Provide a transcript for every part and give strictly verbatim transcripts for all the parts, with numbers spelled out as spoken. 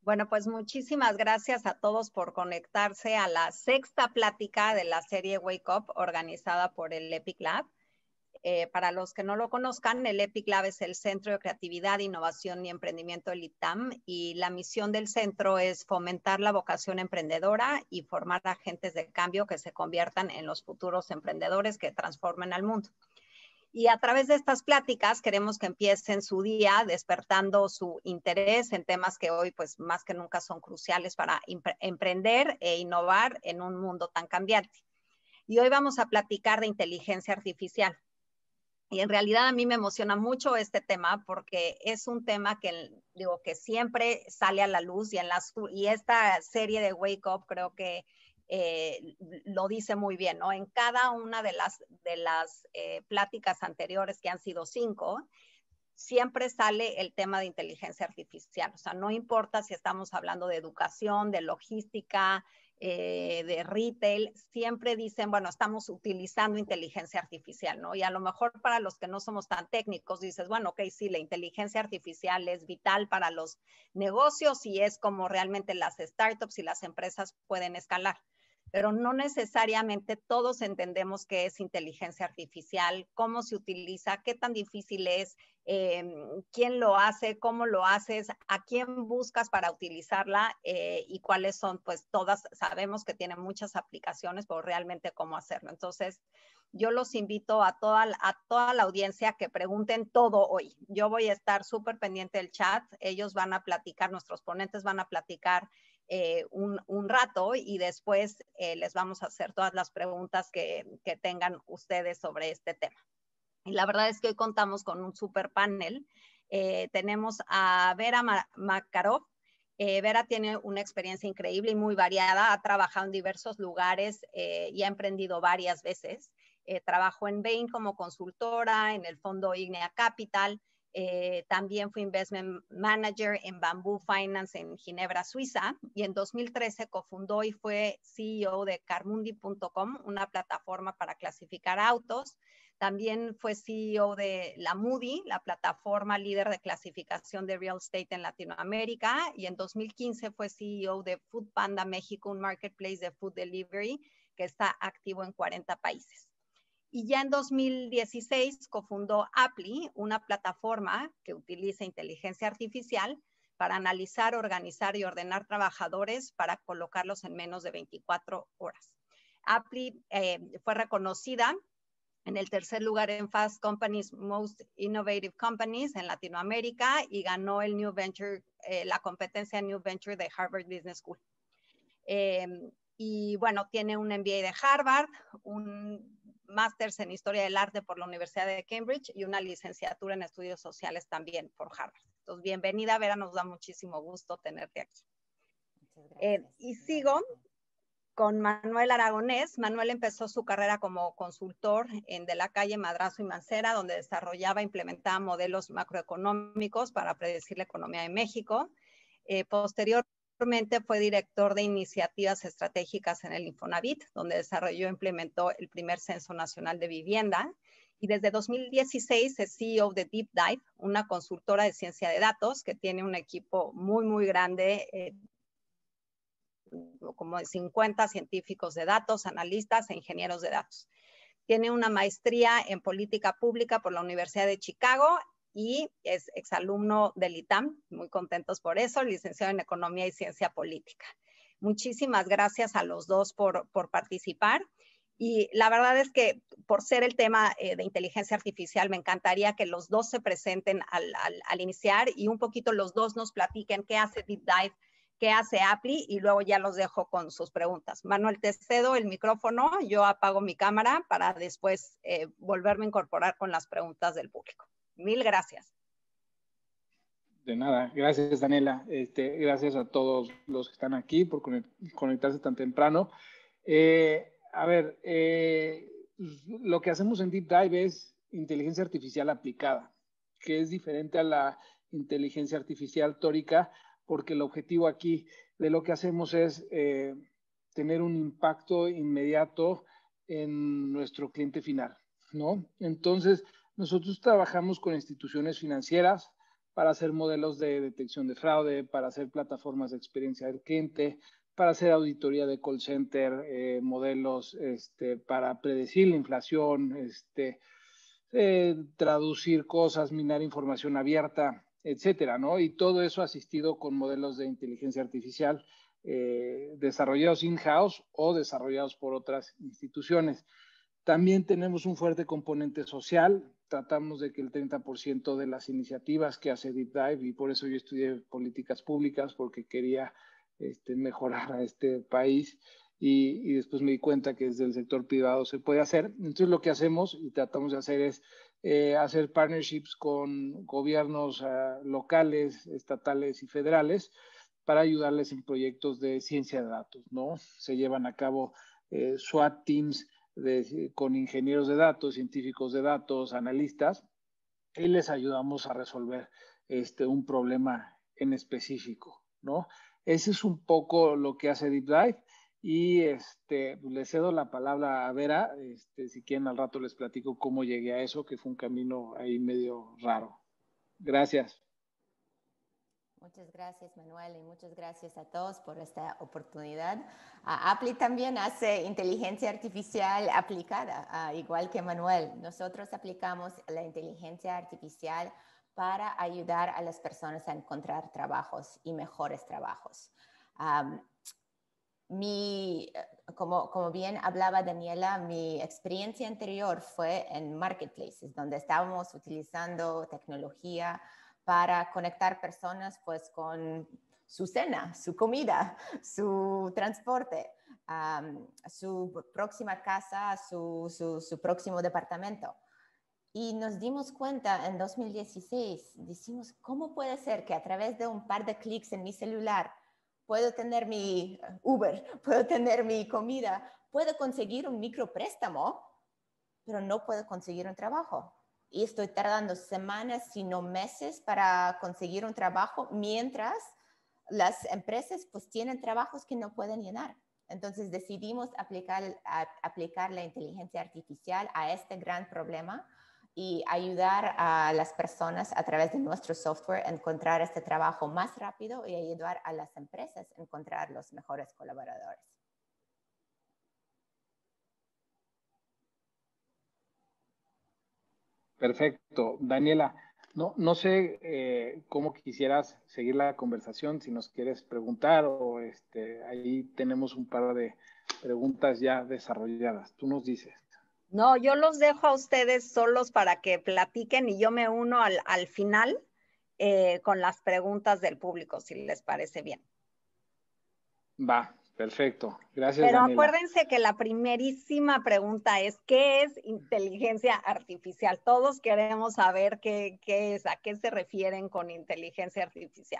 Bueno, pues muchísimas gracias a todos por conectarse a la sexta plática de la serie Wake Up organizada por el Epic Lab. Eh, para los que no lo conozcan, el Epic Lab es el Centro de Creatividad, Innovación y Emprendimiento del I T A M y la misión del centro es fomentar la vocación emprendedora y formar agentes de cambio que se conviertan en los futuros emprendedores que transformen al mundo. Y a través de estas pláticas queremos que empiecen su día despertando su interés en temas que hoy pues más que nunca son cruciales para emprender e innovar en un mundo tan cambiante. Y hoy vamos a platicar de inteligencia artificial. Y en realidad a mí me emociona mucho este tema porque es un tema que, digo, que siempre sale a la luz y, en las, y esta serie de Wake Up creo que eh, lo dice muy bien, ¿no? En cada una de las, de las eh, pláticas anteriores, que han sido cinco, siempre sale el tema de inteligencia artificial. O sea, no importa si estamos hablando de educación, de logística, eh, de retail, siempre dicen, bueno, estamos utilizando inteligencia artificial, ¿no? Y a lo mejor para los que no somos tan técnicos, dices, bueno, ok, sí, la inteligencia artificial es vital para los negocios y es como realmente las startups y las empresas pueden escalar. Pero no necesariamente todos entendemos qué es inteligencia artificial, cómo se utiliza, qué tan difícil es, eh, quién lo hace, cómo lo haces, a quién buscas para utilizarla eh, y cuáles son, pues todas sabemos que tienen muchas aplicaciones, pero realmente cómo hacerlo. Entonces, yo los invito a toda, a toda la audiencia que pregunten todo hoy. Yo voy a estar súper pendiente del chat, ellos van a platicar, nuestros ponentes van a platicar Eh, un, un rato y después eh, les vamos a hacer todas las preguntas que, que tengan ustedes sobre este tema. Y la verdad es que hoy contamos con un super panel. Eh, tenemos a Vera Makarov. Eh, Vera tiene una experiencia increíble y muy variada. Ha trabajado en diversos lugares eh, y ha emprendido varias veces. Eh, trabajó en Bain como consultora, en el fondo Ignea Capital. Eh, también fue Investment Manager en Bamboo Finance en Ginebra, Suiza, y en dos mil trece cofundó y fue C E O de Carmundi punto com, una plataforma para clasificar autos. También fue C E O de la Moody, la plataforma líder de clasificación de real estate en Latinoamérica, y en dos mil quince fue C E O de Food Panda México, un marketplace de food delivery que está activo en cuarenta países. Y ya en dos mil dieciséis cofundó Apply, una plataforma que utiliza inteligencia artificial para analizar, organizar y ordenar trabajadores para colocarlos en menos de veinticuatro horas. Apply eh, fue reconocida en el tercer lugar en Fast Company's Most Innovative Companies en Latinoamérica y ganó el New Venture, eh, la competencia New Venture de Harvard Business School. Eh, y bueno, tiene un M B A de Harvard, un máster en Historia del Arte por la Universidad de Cambridge y una licenciatura en Estudios Sociales también por Harvard. Entonces, bienvenida, Vera, nos da muchísimo gusto tenerte aquí. Muchas gracias. Eh, y sigo con Manuel Aragonés. Manuel empezó su carrera como consultor en De la Calle, Madrazo y Mancera, donde desarrollaba e implementaba modelos macroeconómicos para predecir la economía de México. Eh, posteriormente fue director de iniciativas estratégicas en el Infonavit, donde desarrolló e implementó el primer Censo Nacional de Vivienda. Y desde dos mil dieciséis es C E O de Deep Dive, una consultora de ciencia de datos que tiene un equipo muy, muy grande, eh, como de cincuenta científicos de datos, analistas e ingenieros de datos. Tiene una maestría en política pública por la Universidad de Chicago y es exalumno del I T A M, muy contentos por eso, licenciado en Economía y Ciencia Política. Muchísimas gracias a los dos por, por participar. Y la verdad es que por ser el tema eh, de inteligencia artificial, me encantaría que los dos se presenten al, al, al iniciar y un poquito los dos nos platiquen qué hace Deep Dive, qué hace Apply y luego ya los dejo con sus preguntas. Manuel, te cedo el micrófono, yo apago mi cámara para después eh, volverme a incorporar con las preguntas del público. Mil gracias. De nada, gracias Daniela, este, gracias a todos los que están aquí por conectarse tan temprano. Eh, a ver, eh, lo que hacemos en Deep Dive es inteligencia artificial aplicada, que es diferente a la inteligencia artificial teórica, porque el objetivo aquí de lo que hacemos es eh, tener un impacto inmediato en nuestro cliente final, ¿no? Entonces, nosotros trabajamos con instituciones financieras, para hacer modelos de detección de fraude, para hacer plataformas de experiencia del cliente, para hacer auditoría de call center, eh, modelos este, para predecir la inflación, este, eh, traducir cosas, minar información abierta, etcétera, ¿no? Y todo eso asistido con modelos de inteligencia artificial eh, desarrollados in-house o desarrollados por otras instituciones. También tenemos un fuerte componente social. Tratamos de que el treinta por ciento de las iniciativas que hace Deep Dive, y por eso yo estudié políticas públicas, porque quería este, mejorar a este país, y, y después me di cuenta que desde el sector privado se puede hacer. Entonces lo que hacemos y tratamos de hacer es eh, hacer partnerships con gobiernos uh, locales, estatales y federales para ayudarles en proyectos de ciencia de datos, ¿no? Se llevan a cabo eh, SWAT teams de, con ingenieros de datos, científicos de datos, analistas, y les ayudamos a resolver este, un problema en específico, ¿no? Ese es un poco lo que hace Deep Dive, y este, le cedo la palabra a Vera. Este, si quieren al rato les platico cómo llegué a eso, que fue un camino ahí medio raro. Gracias. Muchas gracias, Manuel, y muchas gracias a todos por esta oportunidad. Uh, Apply también hace inteligencia artificial aplicada, uh, igual que Manuel. Nosotros aplicamos la inteligencia artificial para ayudar a las personas a encontrar trabajos y mejores trabajos. Um, mi, como, como bien hablaba Daniela, mi experiencia anterior fue en marketplaces, donde estábamos utilizando tecnología para conectar personas pues con su cena, su comida, su transporte, um, su próxima casa, su, su, su próximo departamento. Y nos dimos cuenta en dos mil dieciséis, decimos, ¿cómo puede ser que a través de un par de clics en mi celular puedo tener mi Uber, puedo tener mi comida, puedo conseguir un micropréstamo, pero no puedo conseguir un trabajo? Y estoy tardando semanas, si no meses, para conseguir un trabajo, mientras las empresas pues tienen trabajos que no pueden llenar. Entonces decidimos aplicar, a, aplicar la inteligencia artificial a este gran problema y ayudar a las personas a través de nuestro software a encontrar este trabajo más rápido y ayudar a las empresas a encontrar los mejores colaboradores. Perfecto. Daniela, no, no sé eh, cómo quisieras seguir la conversación, si nos quieres preguntar, o este, ahí tenemos un par de preguntas ya desarrolladas. Tú nos dices. No, yo los dejo a ustedes solos para que platiquen, y yo me uno al, al final eh, con las preguntas del público, si les parece bien. Va, perfecto. Gracias, Pero Daniela. acuérdense que la primerísima pregunta es, ¿qué es inteligencia artificial? Todos queremos saber qué, qué es, a qué se refieren con inteligencia artificial.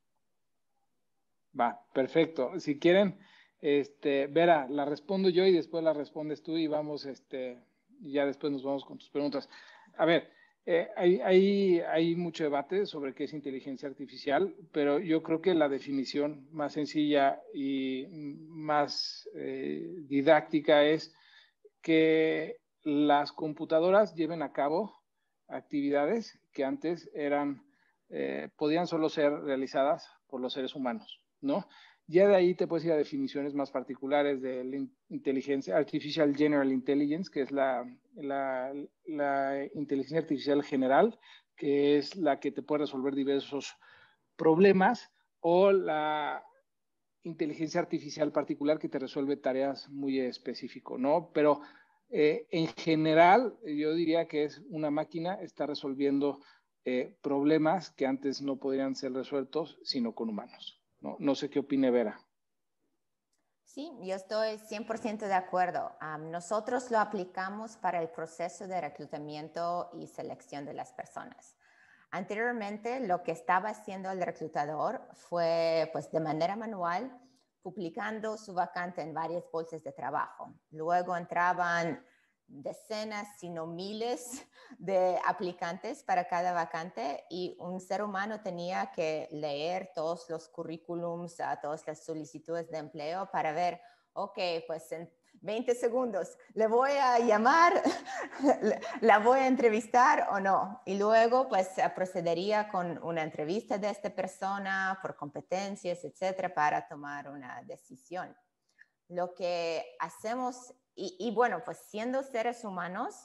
Va, perfecto. Si quieren, este, Vera, la respondo yo y después la respondes tú, y vamos, este, y ya después nos vamos con tus preguntas. A ver, eh, hay, hay, hay mucho debate sobre qué es inteligencia artificial, pero yo creo que la definición más sencilla y más eh, didáctica es que las computadoras lleven a cabo actividades que antes eran, eh, podían solo ser realizadas por los seres humanos, ¿no? Ya de ahí te puedes ir a definiciones más particulares de la inteligencia Artificial General Intelligence, que es la, la, la inteligencia artificial general, que es la que te puede resolver diversos problemas, o la inteligencia artificial particular que te resuelve tareas muy específicas, ¿no? Pero eh, en general, yo diría que es una máquina, está resolviendo eh, problemas que antes no podrían ser resueltos sino con humanos, ¿no? No sé qué opine Vera. Sí, yo estoy cien por ciento de acuerdo. Um, nosotros lo aplicamos para el proceso de reclutamiento y selección de las personas. Anteriormente, lo que estaba haciendo el reclutador fue, pues, de manera manual, publicando su vacante en varias bolsas de trabajo. Luego entraban decenas, si no miles, de aplicantes para cada vacante, y un ser humano tenía que leer todos los currículums, todas las solicitudes de empleo para ver, ok, pues en, veinte segundos, ¿le voy a llamar? ¿La voy a entrevistar o no? Y luego pues procedería con una entrevista de esta persona por competencias, etcétera, para tomar una decisión. Lo que hacemos, y, y bueno, pues siendo seres humanos,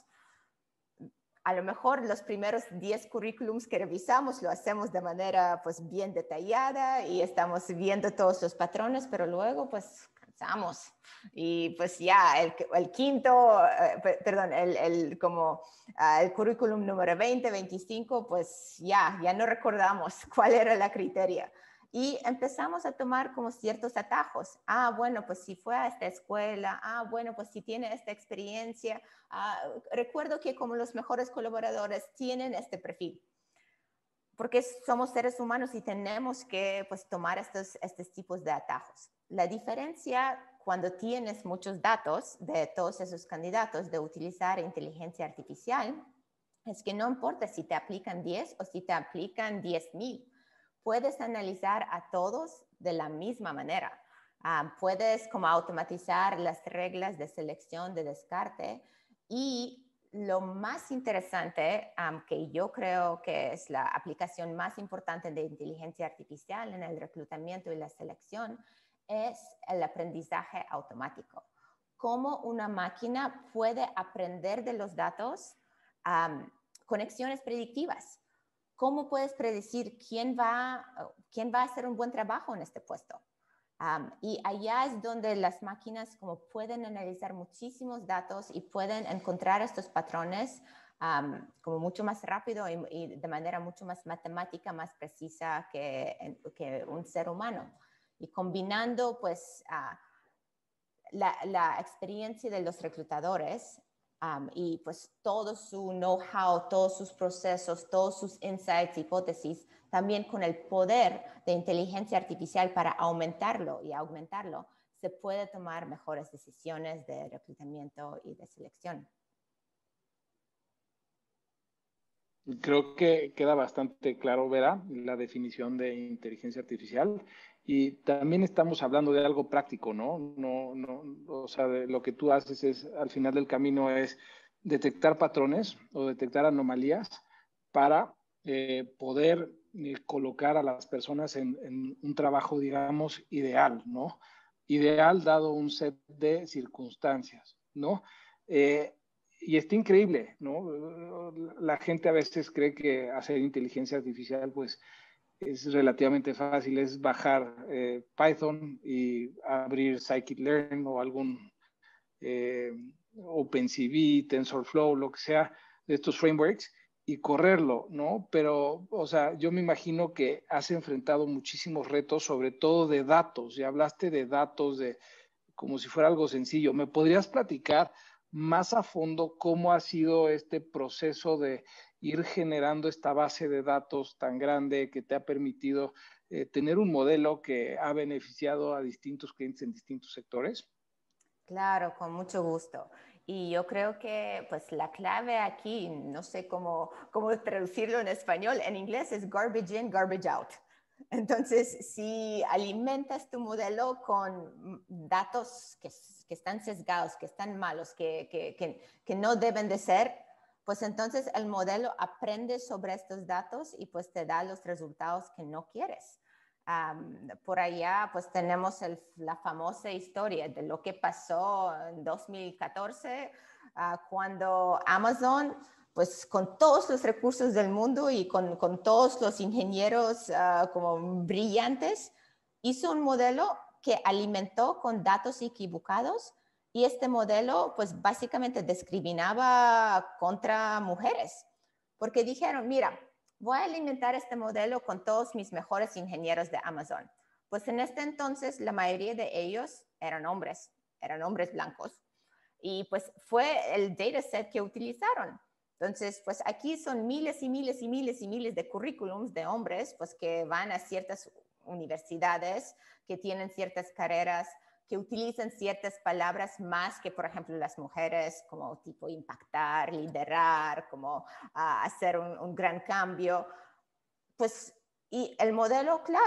a lo mejor los primeros diez currículums que revisamos lo hacemos de manera pues bien detallada y estamos viendo todos los patrones, pero luego pues cansamos y pues ya el, el quinto, eh, perdón, el, el, como, uh, el currículum número veinte, veinticinco, pues ya, ya no recordamos cuál era la criteria. Y empezamos a tomar como ciertos atajos. Ah, bueno, pues si fue a esta escuela. Ah, bueno, pues si tiene esta experiencia. Ah, recuerdo que como los mejores colaboradores tienen este perfil. Porque somos seres humanos y tenemos que pues, tomar estos, estos tipos de atajos. La diferencia cuando tienes muchos datos de todos esos candidatos de utilizar inteligencia artificial es que no importa si te aplican diez o si te aplican diez mil. Puedes analizar a todos de la misma manera. Uh, puedes como automatizar las reglas de selección, de descarte. Y lo más interesante, um, que yo creo que es la aplicación más importante de inteligencia artificial en el reclutamiento y la selección, es el aprendizaje automático. Cómo una máquina puede aprender de los datos, um, conexiones predictivas. ¿Cómo puedes predecir quién va, quién va a hacer un buen trabajo en este puesto? Um, y allá es donde las máquinas como pueden analizar muchísimos datos y pueden encontrar estos patrones um, como mucho más rápido y, y de manera mucho más matemática, más precisa que, que un ser humano. Y combinando pues uh, la, la experiencia de los reclutadores Um, y pues todo su know-how, todos sus procesos, todos sus insights, hipótesis, también con el poder de inteligencia artificial para aumentarlo y aumentarlo, se puede tomar mejores decisiones de reclutamiento y de selección. Creo que queda bastante claro, Vera, la definición de inteligencia artificial. Y también estamos hablando de algo práctico, ¿no? No, no, o sea, de lo que tú haces es, al final del camino, es detectar patrones o detectar anomalías para eh, poder eh, colocar a las personas en, en un trabajo, digamos, ideal, ¿no? Ideal dado un set de circunstancias, ¿no? Eh, y está increíble, ¿no? La gente a veces cree que hacer inteligencia artificial, pues, es relativamente fácil, es bajar eh, Python y abrir Scikit-learn o algún eh, OpenCV, TensorFlow, lo que sea, de estos frameworks y correrlo, ¿no? Pero, o sea, yo me imagino que has enfrentado muchísimos retos, sobre todo de datos, y hablaste de datos de como si fuera algo sencillo. ¿Me podrías platicar más a fondo cómo ha sido este proceso de ir generando esta base de datos tan grande que te ha permitido eh, tener un modelo que ha beneficiado a distintos clientes en distintos sectores? Claro, con mucho gusto. Y yo creo que pues la clave aquí, no sé cómo, cómo traducirlo en español, en inglés es garbage in, garbage out. Entonces, si alimentas tu modelo con datos que, que están sesgados, que están malos, que, que, que, que no deben de ser, pues entonces el modelo aprende sobre estos datos y pues te da los resultados que no quieres. Um, por allá pues tenemos el, la famosa historia de lo que pasó en dos mil catorce uh, cuando Amazon pues con todos los recursos del mundo y con, con todos los ingenieros uh, como brillantes hizo un modelo que alimentó con datos equivocados y este modelo pues básicamente discriminaba contra mujeres porque dijeron, mira, voy a alimentar este modelo con todos mis mejores ingenieros de Amazon. Pues en este entonces la mayoría de ellos eran hombres, eran hombres blancos. Y pues fue el dataset que utilizaron. Entonces, pues aquí son miles y miles y miles y miles de currículums de hombres, pues que van a ciertas universidades, que tienen ciertas carreras, que utilizan ciertas palabras más que, por ejemplo, las mujeres, como tipo impactar, liderar, como uh, hacer un, un gran cambio. Pues, y el modelo, claro,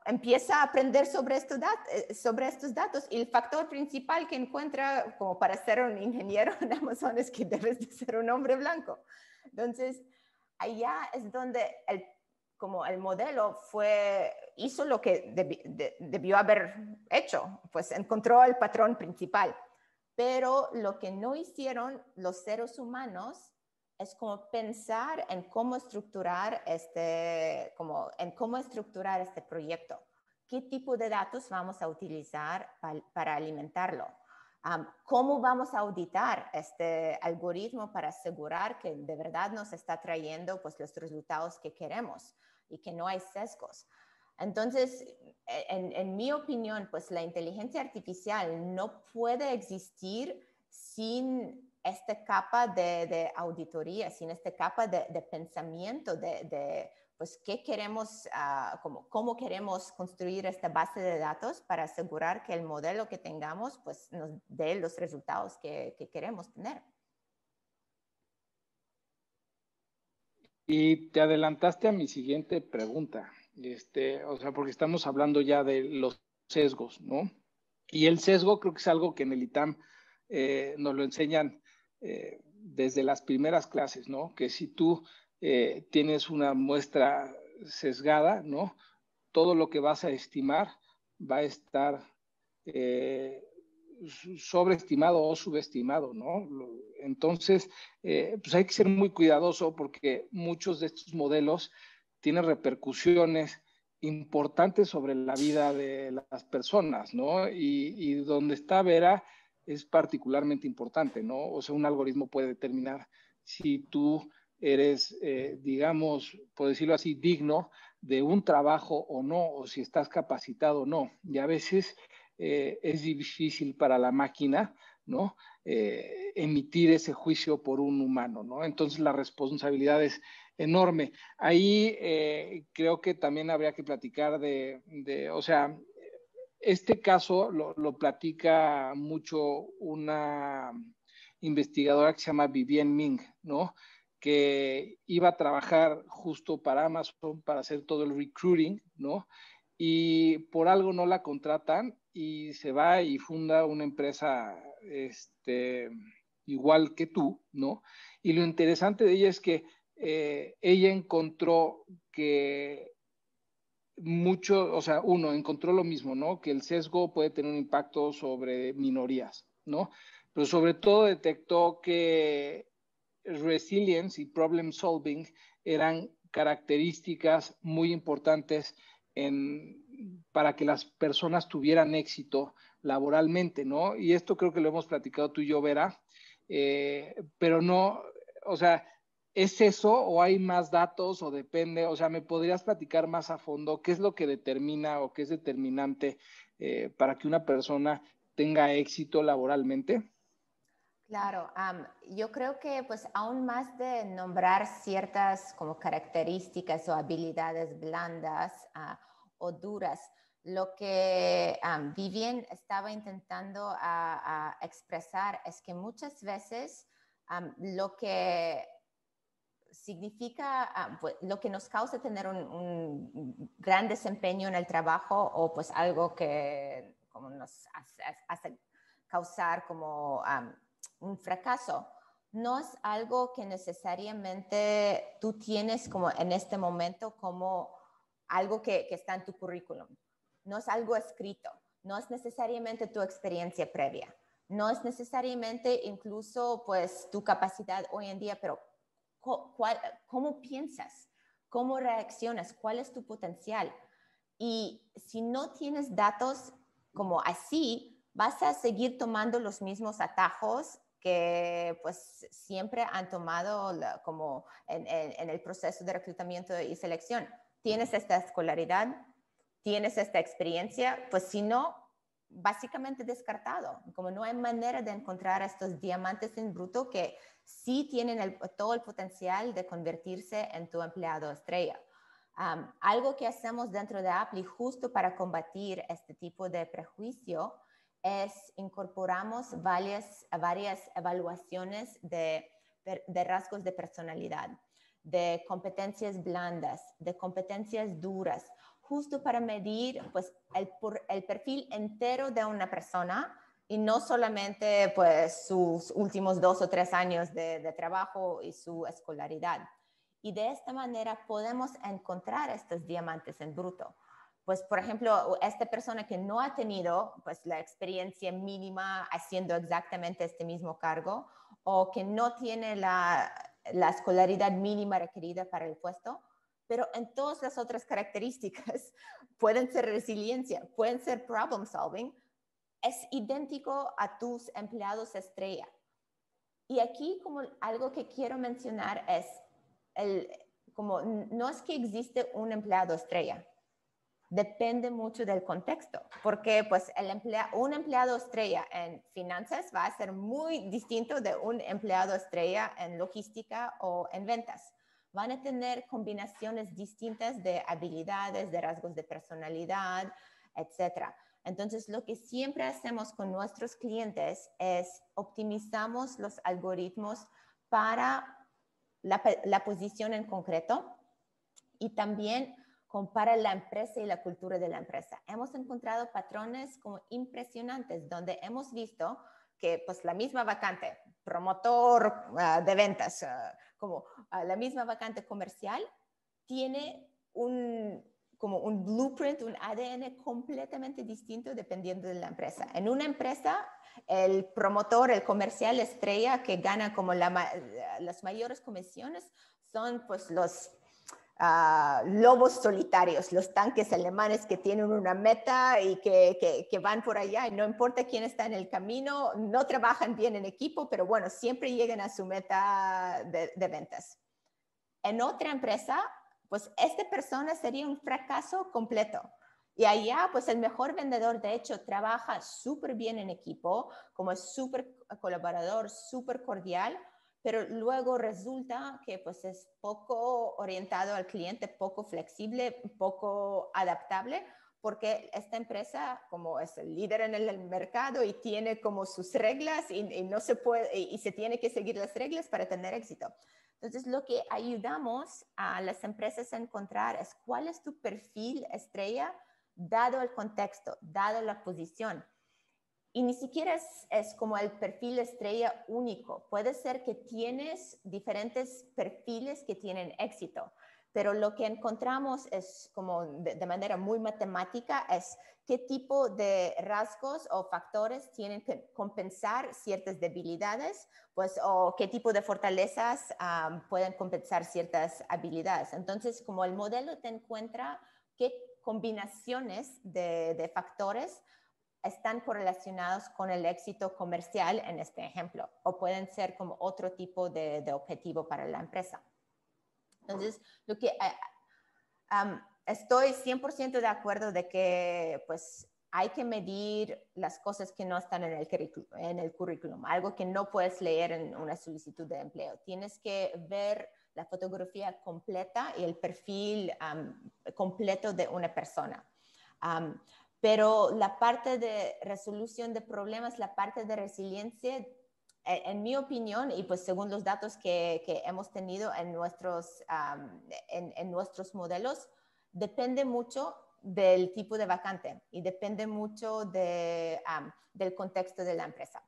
empieza a aprender sobre estos, dat sobre estos datos y el factor principal que encuentra como para ser un ingeniero en Amazon es que debes de ser un hombre blanco. Entonces, allá es donde el, como el modelo fue, hizo lo que debi de, debió haber hecho, pues encontró el patrón principal. Pero lo que no hicieron los seres humanos es como pensar en cómo estructurar este, como en cómo estructurar este proyecto. ¿Qué tipo de datos vamos a utilizar para, para alimentarlo? Um, ¿Cómo vamos a auditar este algoritmo para asegurar que de verdad nos está trayendo pues, los resultados que queremos y que no hay sesgos? Entonces, en, en mi opinión, pues la inteligencia artificial no puede existir sin esta capa de, de auditoría, sin esta capa de, de pensamiento, de, de pues qué queremos, uh, como, cómo queremos construir esta base de datos para asegurar que el modelo que tengamos pues nos dé los resultados que, que queremos tener. Y te adelantaste a mi siguiente pregunta, este, o sea, porque estamos hablando ya de los sesgos, ¿no? Y el sesgo creo que es algo que en el I T A M eh, nos lo enseñan eh, desde las primeras clases, ¿no? Que si tú eh, tienes una muestra sesgada, ¿no? Todo lo que vas a estimar va a estar eh, sobreestimado o subestimado, ¿no? Entonces, eh, pues hay que ser muy cuidadoso porque muchos de estos modelos tienen repercusiones importantes sobre la vida de las personas, ¿no? Y, y donde está Vera es particularmente importante, ¿no? O sea, un algoritmo puede determinar si tú eres, eh, digamos, por decirlo así, digno de un trabajo o no, o si estás capacitado o no. Y a veces eh, es difícil para la máquina, ¿no? Eh, emitir ese juicio por un humano, ¿no? Entonces la responsabilidad es enorme. Ahí eh, creo que también habría que platicar de, de o sea, este caso lo, lo platica mucho una investigadora que se llama Vivienne Ming, ¿no? Que iba a trabajar justo para Amazon para hacer todo el recruiting, ¿no? Y por algo no la contratan y se va y funda una empresa este, igual que tú, ¿no? Y lo interesante de ella es que eh, ella encontró que mucho, o sea, uno, encontró lo mismo, ¿no? Que el sesgo puede tener un impacto sobre minorías, ¿no? Pero sobre todo detectó que resilience y problem solving eran características muy importantes en, para que las personas tuvieran éxito laboralmente, ¿no? Y esto creo que lo hemos platicado tú y yo, Vera, eh, pero no, o sea, ¿es eso o hay más datos o depende? O sea, ¿me podrías platicar más a fondo qué es lo que determina o qué es determinante eh, para que una persona tenga éxito laboralmente? Claro, um, yo creo que pues aún más de nombrar ciertas como características o habilidades blandas uh, o duras, lo que um, Vivienne estaba intentando a, a expresar es que muchas veces um, lo que significa, uh, pues, lo que nos causa tener un, un gran desempeño en el trabajo o pues algo que como nos hace, hace causar como um, un fracaso, no es algo que necesariamente tú tienes como en este momento como algo que, que está en tu currículum. No es algo escrito, no es necesariamente tu experiencia previa, no es necesariamente incluso pues tu capacidad hoy en día, pero ¿cuál, ¿cómo piensas? ¿Cómo reaccionas? ¿Cuál es tu potencial? Y si no tienes datos como así, vas a seguir tomando los mismos atajos que pues siempre han tomado la, como en, en, en el proceso de reclutamiento y selección. Tienes esta escolaridad, tienes esta experiencia, pues si no, básicamente descartado. Como no hay manera de encontrar estos diamantes en bruto que sí tienen el, todo el potencial de convertirse en tu empleado estrella. Um, algo que hacemos dentro de Apply justo para combatir este tipo de prejuicio es incorporamos varias, varias evaluaciones de, de rasgos de personalidad, de competencias blandas, de competencias duras, justo para medir pues, el, el perfil entero de una persona y no solamente pues, sus últimos dos o tres años de, de trabajo y su escolaridad. Y de esta manera podemos encontrar estos diamantes en bruto. Pues, por ejemplo, esta persona que no ha tenido pues, la experiencia mínima haciendo exactamente este mismo cargo o que no tiene la, la escolaridad mínima requerida para el puesto, pero en todas las otras características pueden ser resiliencia, pueden ser problem solving, es idéntico a tus empleados estrella. Y aquí como algo que quiero mencionar es, el, como no es que existe un empleado estrella, depende mucho del contexto, porque pues el emplea, un empleado estrella en finanzas va a ser muy distinto de un empleado estrella en logística o en ventas. Van a tener combinaciones distintas de habilidades, de rasgos de personalidad, etcétera. Entonces, lo que siempre hacemos con nuestros clientes es optimizamos los algoritmos para la, la posición en concreto y también compara la empresa y la cultura de la empresa. Hemos encontrado patrones como impresionantes donde hemos visto que pues la misma vacante, promotor uh, de ventas, uh, como uh, la misma vacante comercial, tiene un, como un blueprint, un A D N completamente distinto dependiendo de la empresa. En una empresa, el promotor, el comercial estrella que gana como la, las mayores comisiones son pues los Uh, lobos solitarios, los tanques alemanes que tienen una meta y que, que, que van por allá y no importa quién está en el camino, no trabajan bien en equipo, pero bueno, siempre llegan a su meta de, de ventas. En otra empresa, pues esta persona sería un fracaso completo. Y allá, pues el mejor vendedor, de hecho, trabaja súper bien en equipo, como es súper colaborador, súper cordial, pero luego resulta que pues es poco orientado al cliente, poco flexible, poco adaptable, porque esta empresa como es el líder en el mercado y tiene como sus reglas y, y no se puede, y, y se tiene que seguir las reglas para tener éxito. Entonces, lo que ayudamos a las empresas a encontrar es cuál es tu perfil estrella dado el contexto, dado la posición. Y ni siquiera es, es como el perfil estrella único. Puede ser que tienes diferentes perfiles que tienen éxito, pero lo que encontramos es como de, de manera muy matemática es qué tipo de rasgos o factores tienen que compensar ciertas debilidades, pues, o qué tipo de fortalezas um, pueden compensar ciertas habilidades. Entonces, como el modelo te encuentra qué combinaciones de, de factores están correlacionados con el éxito comercial en este ejemplo, o pueden ser como otro tipo de, de objetivo para la empresa. Entonces, lo que uh, um, estoy cien por ciento de acuerdo de que pues hay que medir las cosas que no están en el, en el currículum, algo que no puedes leer en una solicitud de empleo. Tienes que ver la fotografía completa y el perfil um, completo de una persona. Um, Pero la parte de resolución de problemas, la parte de resiliencia, en mi opinión, y pues según los datos que, que hemos tenido en nuestros, um, en, en nuestros modelos, depende mucho del tipo de vacante y depende mucho de, um, del contexto de la empresa.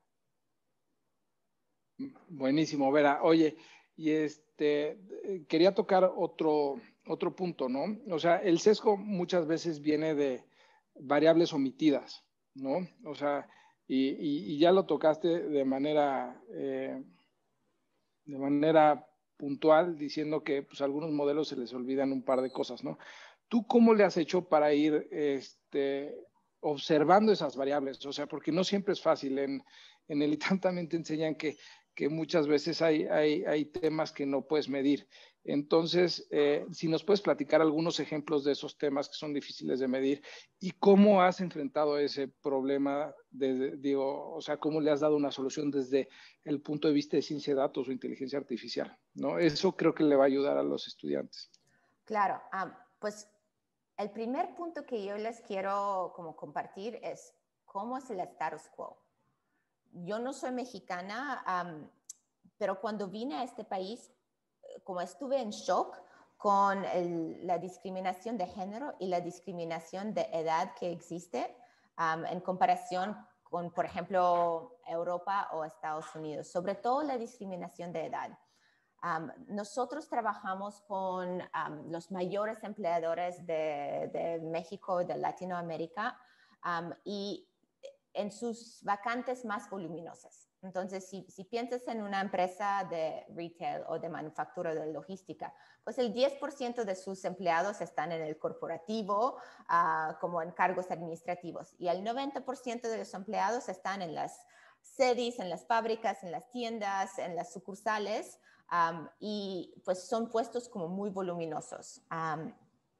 Buenísimo, Vera. Oye, y este, quería tocar otro, otro punto, ¿no? O sea, el sesgo muchas veces viene de variables omitidas, ¿no? O sea, y, y, y ya lo tocaste de manera, eh, de manera puntual, diciendo que pues, a algunos modelos se les olvidan un par de cosas, ¿no? ¿Tú cómo le has hecho para ir este, observando esas variables? O sea, porque no siempre es fácil. En, en el ITAM también te enseñan que, que muchas veces hay, hay, hay temas que no puedes medir. Entonces, eh, si nos puedes platicar algunos ejemplos de esos temas que son difíciles de medir y cómo has enfrentado ese problema, de, digo, o sea, cómo le has dado una solución desde el punto de vista de ciencia de datos o inteligencia artificial, ¿no? Eso creo que le va a ayudar a los estudiantes. Claro, um, pues el primer punto que yo les quiero como compartir es cómo es el status quo. Yo no soy mexicana, um, pero cuando vine a este país, como estuve en shock, con el, la discriminación de género y la discriminación de edad que existe um, en comparación con, por ejemplo, Europa o Estados Unidos, sobre todo la discriminación de edad. Um, nosotros trabajamos con um, los mayores empleadores de, de México y de Latinoamérica um, y en sus vacantes más voluminosas. Entonces, si, si piensas en una empresa de retail o de manufactura de logística, pues el diez por ciento de sus empleados están en el corporativo, uh, como en cargos administrativos, y el noventa por ciento de los empleados están en las sedes, en las fábricas, en las tiendas, en las sucursales, um, y pues son puestos como muy voluminosos. Um,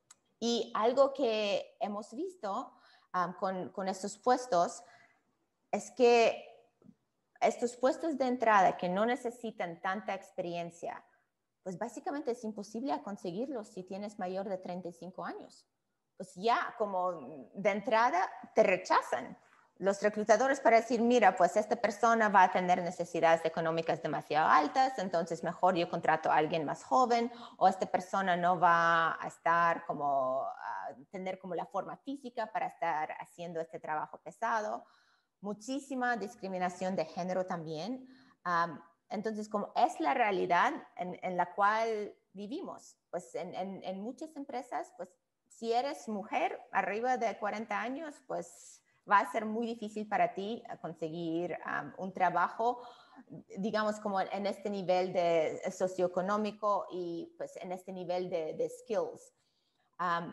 y algo que hemos visto um, con, con estos puestos es que estos puestos de entrada que no necesitan tanta experiencia, pues básicamente es imposible a conseguirlos si tienes mayor de treinta y cinco años. Pues ya como de entrada te rechazan los reclutadores para decir, mira, pues esta persona va a tener necesidades económicas demasiado altas, entonces mejor yo contrato a alguien más joven, o esta persona no va a estar como, a tener como la forma física para estar haciendo este trabajo pesado. Muchísima discriminación de género también. Um, entonces, como es la realidad en, en la cual vivimos, pues en, en, en muchas empresas, pues si eres mujer arriba de cuarenta años, pues va a ser muy difícil para ti conseguir um, un trabajo, digamos, como en este nivel de socioeconómico y pues en este nivel de, de skills. Um,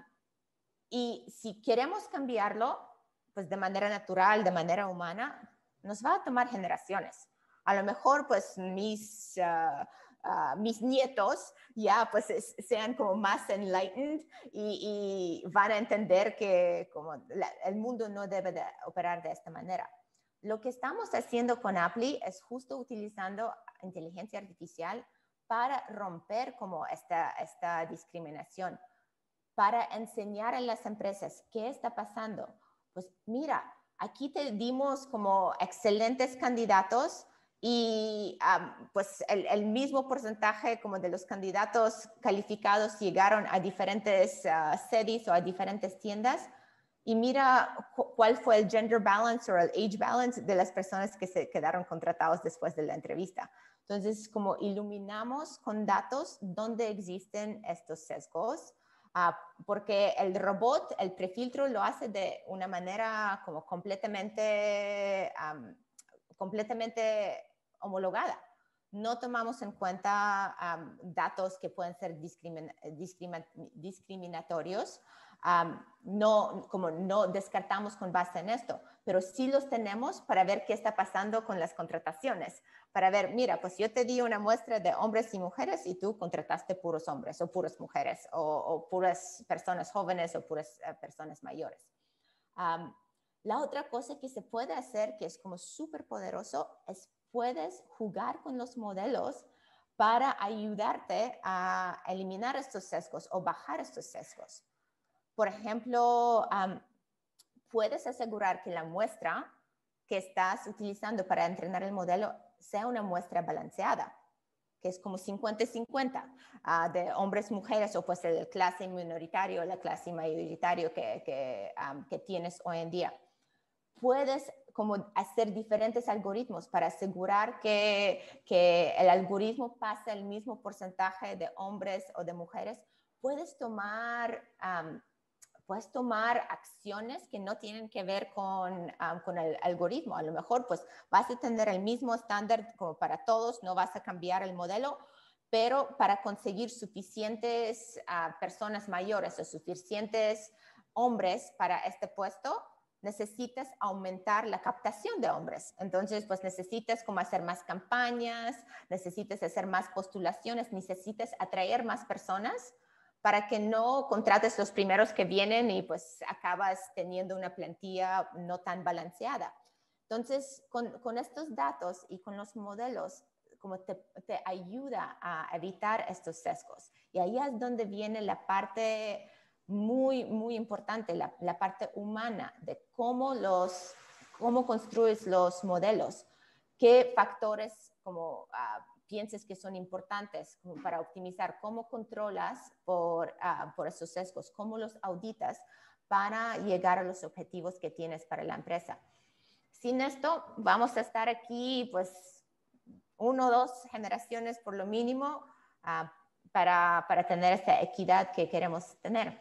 y si queremos cambiarlo, pues de manera natural, de manera humana, nos va a tomar generaciones. A lo mejor, pues, mis, uh, uh, mis nietos ya, pues, es, sean como más enlightened y, y van a entender que como la, el mundo no debe de operar de esta manera. Lo que estamos haciendo con Apply es justo utilizando inteligencia artificial para romper como esta, esta discriminación, para enseñar a las empresas qué está pasando. Pues mira, aquí te dimos como excelentes candidatos y um, pues el, el mismo porcentaje como de los candidatos calificados llegaron a diferentes uh, sedes o a diferentes tiendas. Y mira cu cuál fue el gender balance o el age balance de las personas que se quedaron contratados después de la entrevista. Entonces, como iluminamos con datos dónde existen estos sesgos, Uh, porque el robot, el prefiltro lo hace de una manera como completamente, um, completamente homologada. No tomamos en cuenta um, datos que pueden ser discrimin discrimin discriminatorios. Um, no, como no descartamos con base en esto, pero sí los tenemos para ver qué está pasando con las contrataciones, para ver, mira, pues yo te di una muestra de hombres y mujeres y tú contrataste puros hombres o puras mujeres o, o puras personas jóvenes o puras uh, personas mayores. Um, la otra cosa que se puede hacer, que es como súper poderoso, es puedes jugar con los modelos para ayudarte a eliminar estos sesgos o bajar estos sesgos. Por ejemplo, um, puedes asegurar que la muestra que estás utilizando para entrenar el modelo sea una muestra balanceada, que es como cincuenta cincuenta uh, de hombres, mujeres, o pues el clase minoritario, la clase mayoritario que, que, um, que tienes hoy en día. Puedes como hacer diferentes algoritmos para asegurar que, que el algoritmo pase el mismo porcentaje de hombres o de mujeres. Puedes tomar... Um, puedes tomar acciones que no tienen que ver con, um, con el algoritmo. A lo mejor pues vas a tener el mismo estándar como para todos, no vas a cambiar el modelo, pero para conseguir suficientes uh, personas mayores o suficientes hombres para este puesto, necesitas aumentar la captación de hombres. Entonces, pues necesitas como hacer más campañas, necesitas hacer más postulaciones, necesitas atraer más personas para que no contrates los primeros que vienen y pues acabas teniendo una plantilla no tan balanceada. Entonces, con, con estos datos y con los modelos, como te, te ayuda a evitar estos sesgos. Y ahí es donde viene la parte muy, muy importante, la, la parte humana de cómo, los, cómo construyes los modelos, qué factores como... Uh, pienses que son importantes para optimizar, cómo controlas por, uh, por esos sesgos, cómo los auditas para llegar a los objetivos que tienes para la empresa. Sin esto, vamos a estar aquí, pues, uno o dos generaciones por lo mínimo uh, para, para tener esa equidad que queremos tener.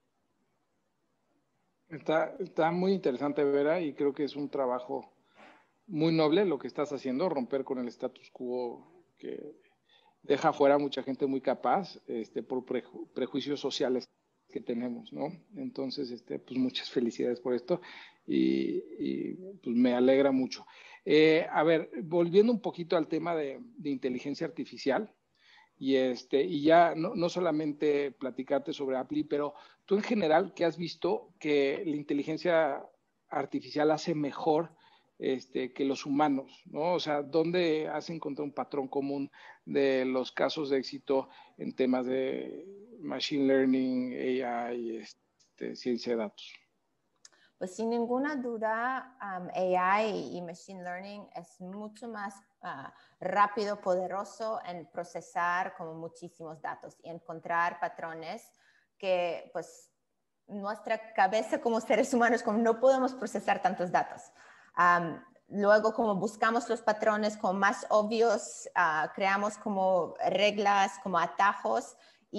Está, está muy interesante, Vera, y creo que es un trabajo muy noble lo que estás haciendo, romper con el status quo que deja fuera a mucha gente muy capaz este, por preju prejuicios sociales que tenemos, ¿no? Entonces, este, pues muchas felicidades por esto y, y pues me alegra mucho. Eh, a ver, volviendo un poquito al tema de, de inteligencia artificial, y, este, y ya no, no solamente platicarte sobre Apply, pero tú en general, ¿qué has visto que la inteligencia artificial hace mejor este, que los humanos, ¿no? O sea, ¿dónde has encontrado un patrón común de los casos de éxito en temas de machine learning, A I, este, ciencia de datos? Pues sin ninguna duda, um, A I y Machine Learning es mucho más uh, rápido, poderoso en procesar como muchísimos datos y encontrar patrones que pues nuestra cabeza como seres humanos como no podemos procesar tantos datos. Um, luego como buscamos los patrones como más obvios, uh, creamos como reglas, como atajos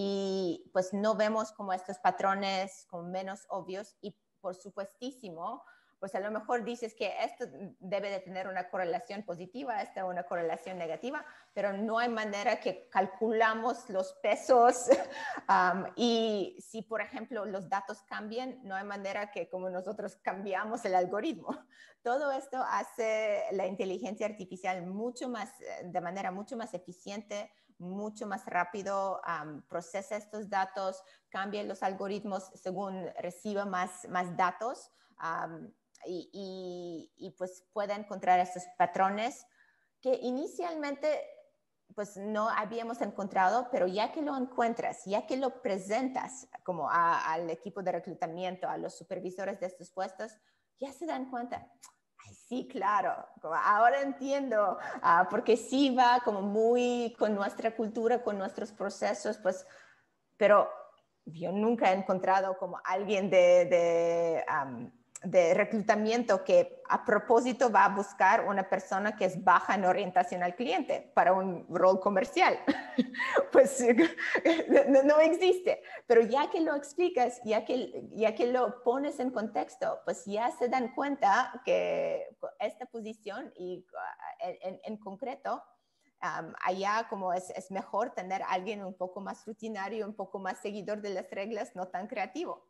y pues no vemos como estos patrones como menos obvios y por supuestísimo, pues a lo mejor dices que esto debe de tener una correlación positiva, esta una correlación negativa, pero no hay manera que calculamos los pesos um, y si, por ejemplo, los datos cambian, no hay manera que como nosotros cambiamos el algoritmo. Todo esto hace la inteligencia artificial mucho más, de manera mucho más eficiente, mucho más rápido, um, procesa estos datos, cambia los algoritmos según reciba más, más datos um, y, y, y pues puede encontrar estos patrones que inicialmente pues no habíamos encontrado, pero ya que lo encuentras, ya que lo presentas como a, al equipo de reclutamiento, a los supervisores de estos puestos, ya se dan cuenta. Ay, sí, claro, como ahora entiendo, uh, porque sí va como muy con nuestra cultura, con nuestros procesos, pues, pero yo nunca he encontrado como alguien de, de, um, de reclutamiento que a propósito va a buscar una persona que es baja en orientación al cliente para un rol comercial. Pues no, no existe, pero ya que lo explicas, ya que, ya que lo pones en contexto, pues ya se dan cuenta que esta posición y en, en concreto, um, allá como es, es mejor tener a alguien un poco más rutinario, un poco más seguidor de las reglas, no tan creativo.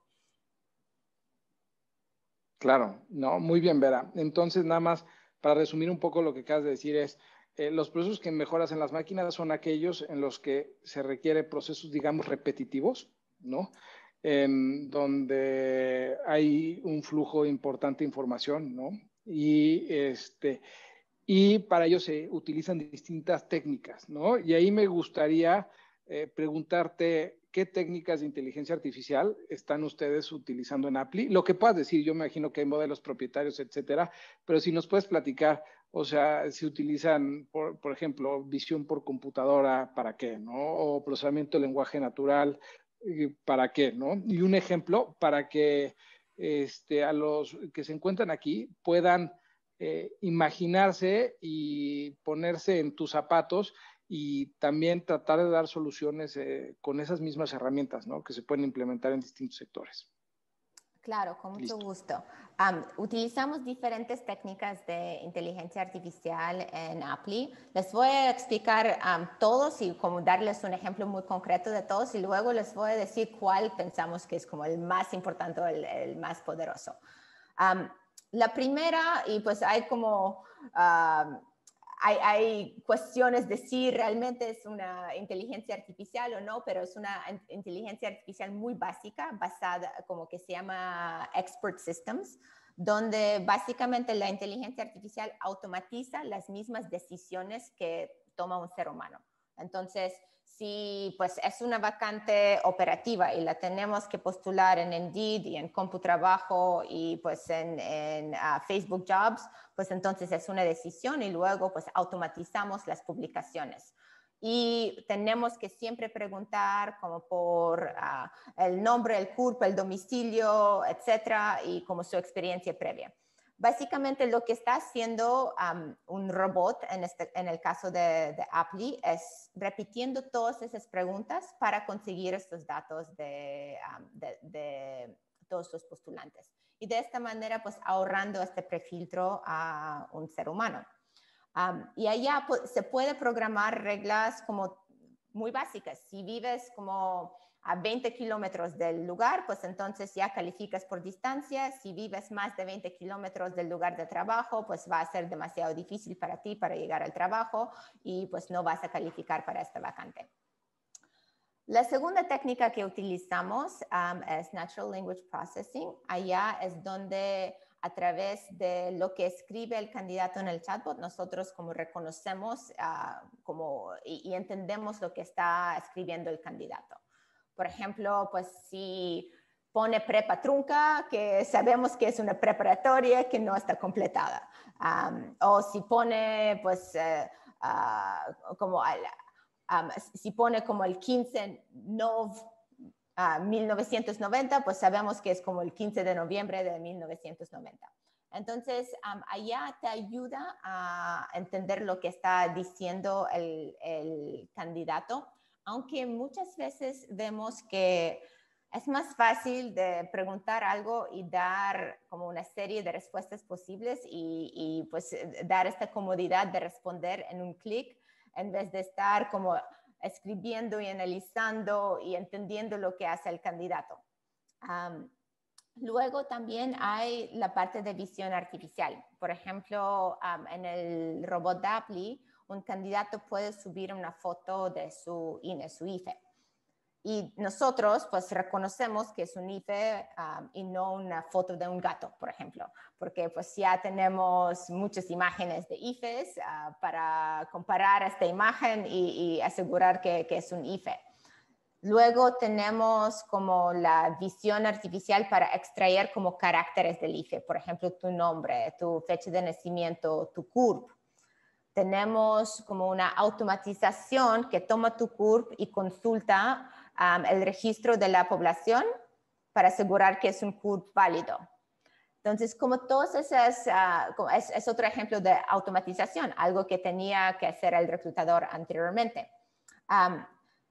Claro, no, muy bien, Vera. Entonces, nada más para resumir un poco lo que acabas de decir es, eh, los procesos que mejoras en las máquinas son aquellos en los que se requiere procesos, digamos, repetitivos, ¿no? En donde hay un flujo importante de información, ¿no? Y, este, y para ello se utilizan distintas técnicas, ¿no? Y ahí me gustaría eh, preguntarte qué técnicas de inteligencia artificial están ustedes utilizando en Apply. Lo que puedas decir, yo me imagino que hay modelos propietarios, etcétera, pero si nos puedes platicar, o sea, si utilizan, por, por ejemplo, visión por computadora, ¿para qué? ¿No? O procesamiento de lenguaje natural, ¿para qué? ¿No? Y un ejemplo para que este, a los que se encuentran aquí puedan eh, imaginarse y ponerse en tus zapatos y también tratar de dar soluciones eh, con esas mismas herramientas, ¿no? Que se pueden implementar en distintos sectores. Claro, con mucho Listo. gusto. Um, utilizamos diferentes técnicas de inteligencia artificial en Apply. Les voy a explicar um, todos y como darles un ejemplo muy concreto de todos y luego les voy a decir cuál pensamos que es como el más importante o el, el más poderoso. Um, la primera, y pues hay como... Um, Hay, hay cuestiones de si realmente es una inteligencia artificial o no, pero es una inteligencia artificial muy básica, basada como que se llama Expert Systems, donde básicamente la inteligencia artificial automatiza las mismas decisiones que toma un ser humano. Entonces, si pues es una vacante operativa y la tenemos que postular en Indeed y en CompuTrabajo y pues en, en uh, Facebook Jobs, pues entonces es una decisión y luego pues automatizamos las publicaciones. y tenemos que siempre preguntar como por uh, el nombre, el cuerpo, el domicilio, etcétera, y como su experiencia previa. Básicamente lo que está haciendo um, un robot, en, este, en el caso de, de Apply, es repitiendo todas esas preguntas para conseguir estos datos de, um, de, de todos los postulantes. Y de esta manera, pues ahorrando este prefiltro a un ser humano. Um, y allá pues, se puede programar reglas como muy básicas. Si vives como a veinte kilómetros del lugar, pues entonces ya calificas por distancia. Si vives más de veinte kilómetros del lugar de trabajo, pues va a ser demasiado difícil para ti para llegar al trabajo y pues no vas a calificar para esta vacante. La segunda técnica que utilizamos um, es Natural Language Processing. Allá es donde a través de lo que escribe el candidato en el chatbot, nosotros como reconocemos uh, como, y, y entendemos lo que está escribiendo el candidato. Por ejemplo, pues si pone prepa trunca, que sabemos que es una preparatoria que no está completada. Um, o si pone pues uh, uh, como al, um, si pone como el quince nov uh, mil novecientos noventa, pues sabemos que es como el quince de noviembre de mil novecientos noventa. Entonces, um, allá te ayuda a entender lo que está diciendo el, el candidato, aunque muchas veces vemos que es más fácil de preguntar algo y dar como una serie de respuestas posibles y, y pues dar esta comodidad de responder en un clic en vez de estar como escribiendo y analizando y entendiendo lo que hace el candidato. Um, luego también hay la parte de visión artificial. Por ejemplo, um, en el robot Apply, un candidato puede subir una foto de su I N E, su I F E. Y nosotros pues reconocemos que es un I F E um, y no una foto de un gato, por ejemplo, porque pues ya tenemos muchas imágenes de I F Es uh, para comparar esta imagen y, y asegurar que, que es un I F E. Luego tenemos como la visión artificial para extraer como caracteres del I F E, por ejemplo, tu nombre, tu fecha de nacimiento, tu C U R P. Tenemos como una automatización que toma tu C U R P y consulta um, el registro de la población para asegurar que es un C U R P válido. Entonces, como todas esas, uh, es, es otro ejemplo de automatización, algo que tenía que hacer el reclutador anteriormente. Um,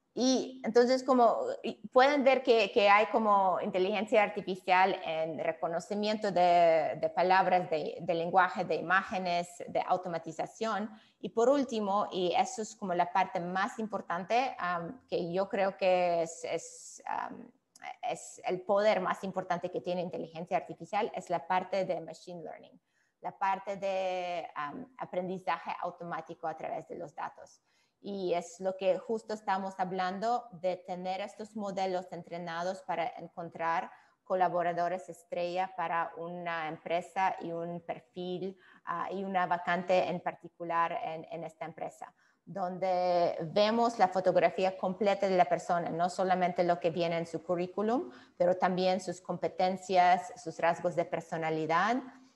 Y entonces, como pueden ver que, que hay como inteligencia artificial en reconocimiento de, de palabras, de, de lenguaje, de imágenes, de automatización. Y por último, y eso es como la parte más importante, um, que yo creo que es, es, um, es el poder más importante que tiene inteligencia artificial, es la parte de machine learning, la parte de um, aprendizaje automático a través de los datos. Y es lo que justo estamos hablando de tener estos modelos entrenados para encontrar colaboradores estrella para una empresa y un perfil uh, y una vacante en particular en, en esta empresa, donde vemos la fotografía completa de la persona, no solamente lo que viene en su currículum, pero también sus competencias, sus rasgos de personalidad.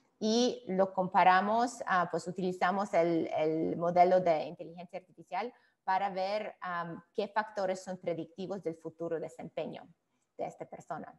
Y lo comparamos, uh, pues utilizamos el, el modelo de inteligencia artificial para ver um, qué factores son predictivos del futuro desempeño de esta persona.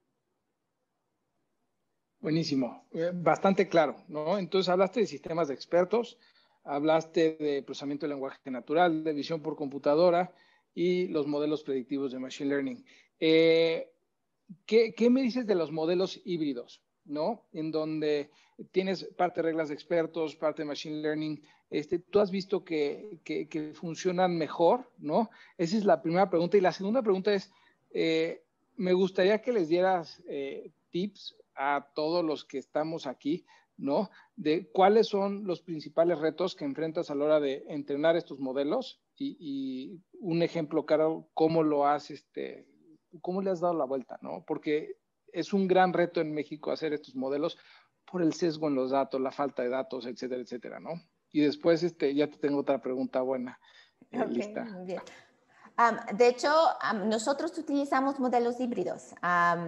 Buenísimo, eh, bastante claro, ¿no? Entonces hablaste de sistemas de expertos, hablaste de procesamiento de lenguaje natural, de visión por computadora y los modelos predictivos de Machine Learning. Eh, ¿qué, ¿Qué me dices de los modelos híbridos? ¿No? En donde tienes parte de reglas de expertos, parte de machine learning. Este, ¿tú has visto que, que, que funcionan mejor? ¿No? Esa es la primera pregunta. Y la segunda pregunta es, eh, me gustaría que les dieras eh, tips a todos los que estamos aquí, ¿no? De cuáles son los principales retos que enfrentas a la hora de entrenar estos modelos y, y un ejemplo claro, cómo lo has, este, cómo le has dado la vuelta, ¿no? Porque es un gran reto en México hacer estos modelos por el sesgo en los datos, la falta de datos, etcétera, etcétera, ¿no? Y después este, ya te tengo otra pregunta buena eh, okay, lista. Muy bien. Um, de hecho, um, nosotros utilizamos modelos híbridos. Um,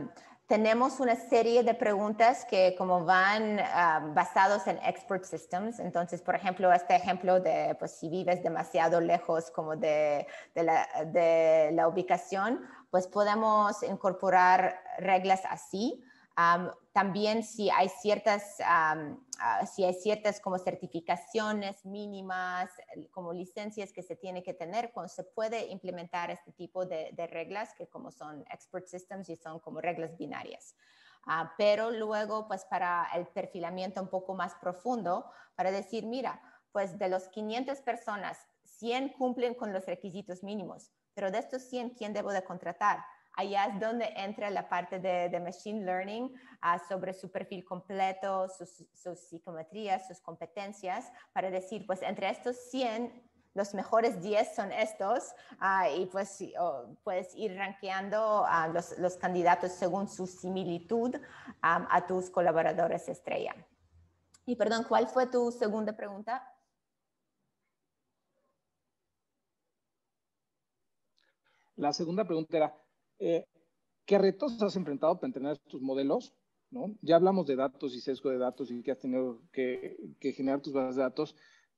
tenemos una serie de preguntas que como van uh, basados en expert systems. Entonces, por ejemplo, este ejemplo de pues, si vives demasiado lejos como de, de, la, de la ubicación, pues podemos incorporar reglas así. Um, también si hay ciertas, um, uh, si hay ciertas como certificaciones mínimas, como licencias que se tiene que tener, cuando se puede implementar este tipo de, de reglas que como son expert systems y son como reglas binarias. Uh, pero luego, pues para el perfilamiento un poco más profundo, para decir, mira, pues de los quinientas personas, cien cumplen con los requisitos mínimos, pero de estos cien, ¿quién debo de contratar? Allá es donde entra la parte de, de Machine Learning uh, sobre su perfil completo, sus, sus psicometrías, sus competencias, para decir, pues entre estos cien, los mejores diez son estos, uh, y pues oh, puedes ir rankeando uh, los, los candidatos según su similitud um, a tus colaboradores estrella. Y perdón, ¿cuál fue tu segunda pregunta? La segunda pregunta era, Eh, ¿qué retos has enfrentado para entrenar estos modelos? ¿No? Ya hablamos de datos y sesgo de datos y que has tenido que, que generar tus bases de datos,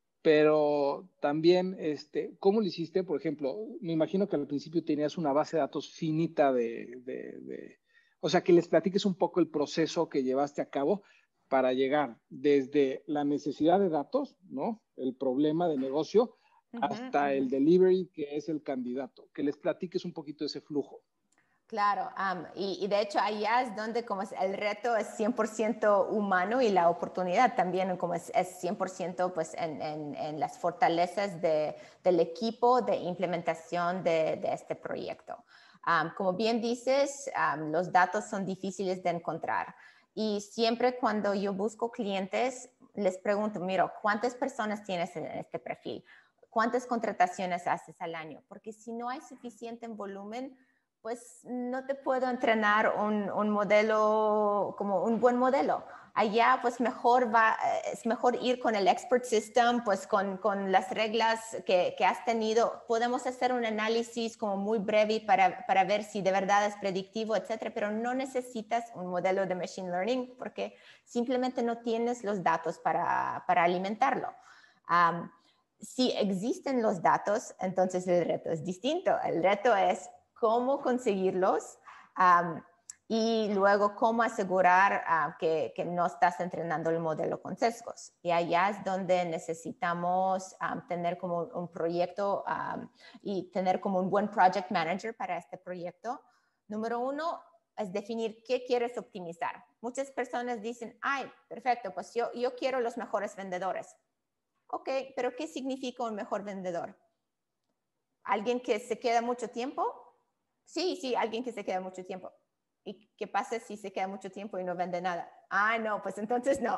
pero también, este, ¿cómo lo hiciste? Por ejemplo, me imagino que al principio tenías una base de datos finita de, de, de o sea, que les platiques un poco el proceso que llevaste a cabo para llegar desde la necesidad de datos, ¿no? El problema de negocio, hasta uh-huh, uh-huh. el delivery, que es el candidato. Que les platiques un poquito de ese flujo. Claro, um, y, y de hecho allá es donde como es, el reto es cien por ciento humano y la oportunidad también como es, es cien por ciento pues en, en, en las fortalezas de, del equipo de implementación de, de este proyecto. Um, como bien dices, um, los datos son difíciles de encontrar y siempre cuando yo busco clientes les pregunto, mira, ¿cuántas personas tienes en este perfil? ¿Cuántas contrataciones haces al año? Porque si no hay suficiente en volumen, pues no te puedo entrenar un, un modelo como un buen modelo. Allá pues mejor va, es mejor ir con el expert system, pues con, con las reglas que, que has tenido. Podemos hacer un análisis como muy breve para, para ver si de verdad es predictivo, etcétera, pero no necesitas un modelo de machine learning porque simplemente no tienes los datos para, para alimentarlo. Um, si existen los datos, entonces el reto es distinto. El reto es cómo conseguirlos um, y luego cómo asegurar uh, que, que no estás entrenando el modelo con sesgos. Y allá es donde necesitamos um, tener como un proyecto um, y tener como un buen project manager para este proyecto. Número uno es definir qué quieres optimizar. Muchas personas dicen, ay, perfecto, pues yo, yo quiero los mejores vendedores. Ok, pero ¿qué significa un mejor vendedor? ¿Alguien que se queda mucho tiempo? Sí, sí, alguien que se queda mucho tiempo. ¿Y qué pasa si se queda mucho tiempo y no vende nada? Ah, no, pues entonces no.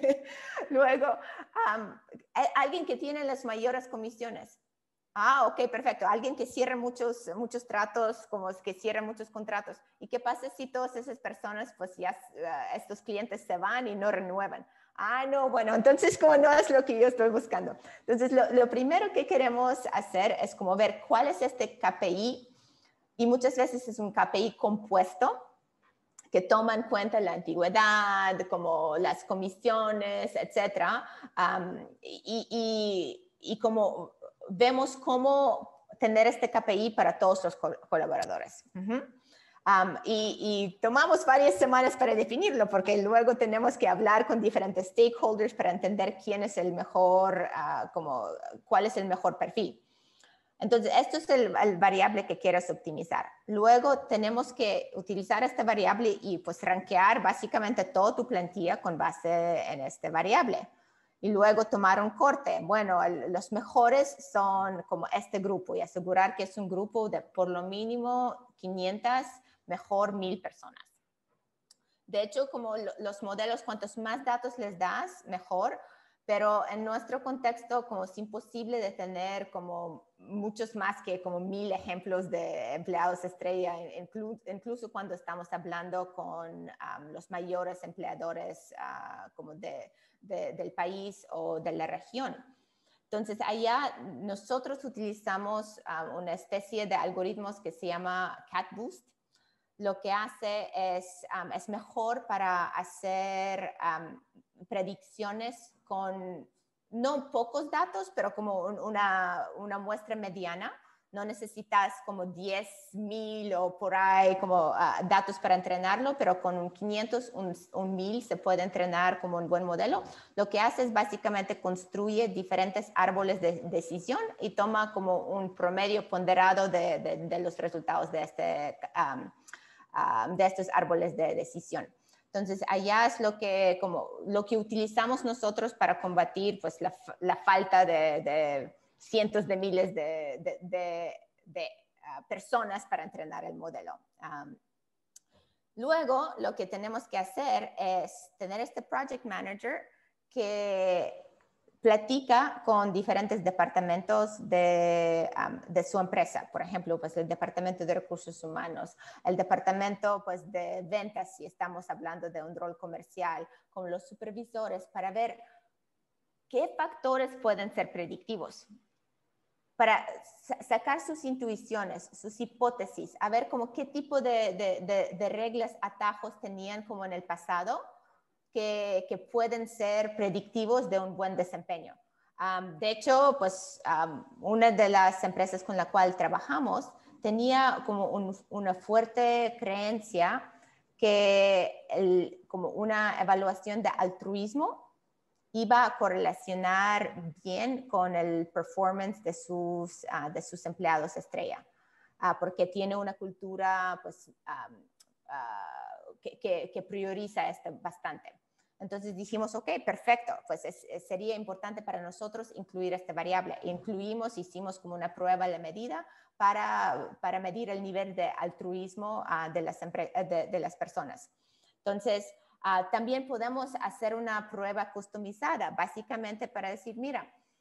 Luego, um, alguien que tiene las mayores comisiones. Ah, ok, perfecto. Alguien que cierre muchos, muchos tratos, como que cierre muchos contratos. ¿Y qué pasa si todas esas personas, pues ya uh, estos clientes se van y no renuevan? Ah, no, bueno, entonces como no es lo que yo estoy buscando. Entonces, lo, lo primero que queremos hacer es como ver cuál es este K P I. Y muchas veces es un K P I compuesto que toma en cuenta la antigüedad, como las comisiones, etcétera. Um, y, y, y como vemos cómo tener este K P I para todos los col colaboradores. Uh-huh. Um, y, y tomamos varias semanas para definirlo, porque luego tenemos que hablar con diferentes stakeholders para entender quién es el mejor, uh, como, cuál es el mejor perfil. Entonces, esto es el, el variable que quieres optimizar. Luego tenemos que utilizar esta variable y pues rankear básicamente toda tu plantilla con base en este variable. Y luego tomar un corte. Bueno, el, los mejores son como este grupo y asegurar que es un grupo de por lo mínimo quinientas, mejor mil personas. De hecho, como lo, los modelos, cuantos más datos les das, mejor. Pero en nuestro contexto, como es imposible de tener como muchos más que como mil ejemplos de empleados estrella, inclu incluso cuando estamos hablando con um, los mayores empleadores uh, como de, de, del país o de la región. Entonces, allá nosotros utilizamos uh, una especie de algoritmos que se llama CatBoost. lo que hace es, um, es mejor para hacer um, predicciones con no pocos datos, pero como un, una, una muestra mediana. No necesitas como diez mil o por ahí como uh, datos para entrenarlo, pero con quinientos, un, un mil se puede entrenar como un buen modelo. Lo que hace es básicamente construye diferentes árboles de decisión y toma como un promedio ponderado de, de, de los resultados de, este, um, um, de estos árboles de decisión. Entonces, allá es lo que, como, lo que utilizamos nosotros para combatir pues, la, la falta de... de cientos de miles de, de, de, de uh, personas para entrenar el modelo. Um, luego, lo que tenemos que hacer es tener este project manager que platica con diferentes departamentos de, um, de su empresa. Por ejemplo, pues el departamento de recursos humanos, el departamento pues, de ventas, si estamos hablando de un rol comercial, con los supervisores, para ver qué factores pueden ser predictivos, para sacar sus intuiciones, sus hipótesis, a ver como qué tipo de, de, de, de reglas, atajos tenían como en el pasado que, que pueden ser predictivos de un buen desempeño. Um, de hecho, pues um, una de las empresas con la cual trabajamos tenía como un, una fuerte creencia que el, como una evaluación de altruismo iba a correlacionar bien con el performance de sus, uh, de sus empleados estrella, uh, porque tiene una cultura pues, um, uh, que, que, que prioriza esto bastante. Entonces dijimos, ok, perfecto, pues es, es, sería importante para nosotros incluir esta variable. Incluimos, hicimos como una prueba de medida para, para medir el nivel de altruismo uh, de, las de, de las personas. Entonces, Uh, también podemos hacer una prueba customizada, básicamente para decir, mira,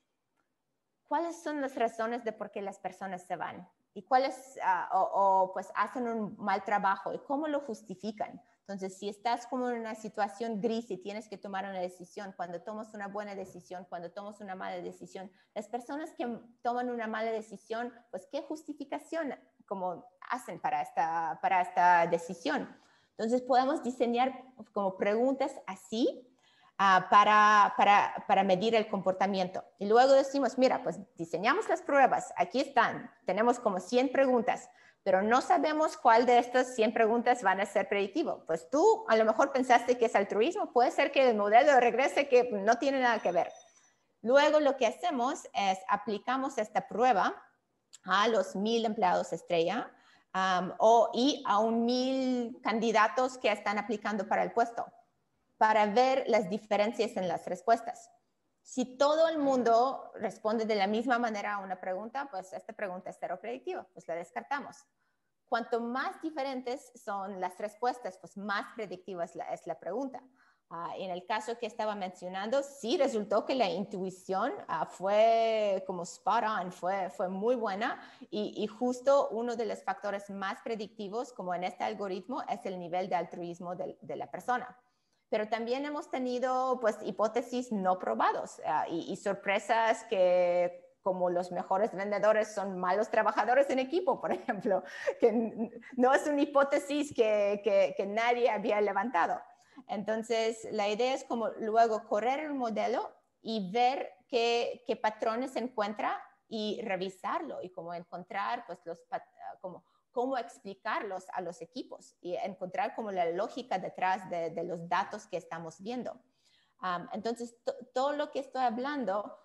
¿cuáles son las razones de por qué las personas se van? ¿Y cuáles, uh, o, o pues hacen un mal trabajo? ¿Y cómo lo justifican? Entonces, si estás como en una situación gris y tienes que tomar una decisión, cuando tomas una buena decisión, cuando tomas una mala decisión, las personas que toman una mala decisión, pues, ¿qué justificación como hacen para esta, para esta decisión? Entonces, podemos diseñar como preguntas así uh, para, para, para medir el comportamiento. Y luego decimos, mira, pues diseñamos las pruebas, aquí están, tenemos como cien preguntas, pero no sabemos cuál de estas cien preguntas van a ser predictivo. Pues tú a lo mejor pensaste que es altruismo, puede ser que el modelo regrese que no tiene nada que ver. Luego lo que hacemos es aplicamos esta prueba a los mil empleados estrella, Um, o, y a un mil candidatos que están aplicando para el puesto, para ver las diferencias en las respuestas. Si todo el mundo responde de la misma manera a una pregunta, pues esta pregunta es cero predictiva, pues la descartamos. Cuanto más diferentes son las respuestas, pues más predictiva es la, es la pregunta. Uh, en el caso que estaba mencionando, sí resultó que la intuición uh, fue como spot on, fue, fue muy buena y, y justo uno de los factores más predictivos como en este algoritmo es el nivel de altruismo de, de la persona. Pero también hemos tenido pues hipótesis no probados uh, y, y sorpresas que como los mejores vendedores son malos trabajadores en equipo, por ejemplo, que no es una hipótesis que, que, que nadie había levantado. Entonces, la idea es como luego correr el modelo y ver qué, qué patrones se encuentra y revisarlo y como encontrar pues los, como, cómo explicarlos a los equipos y encontrar como la lógica detrás de, de los datos que estamos viendo. Um, entonces, todo lo que estoy hablando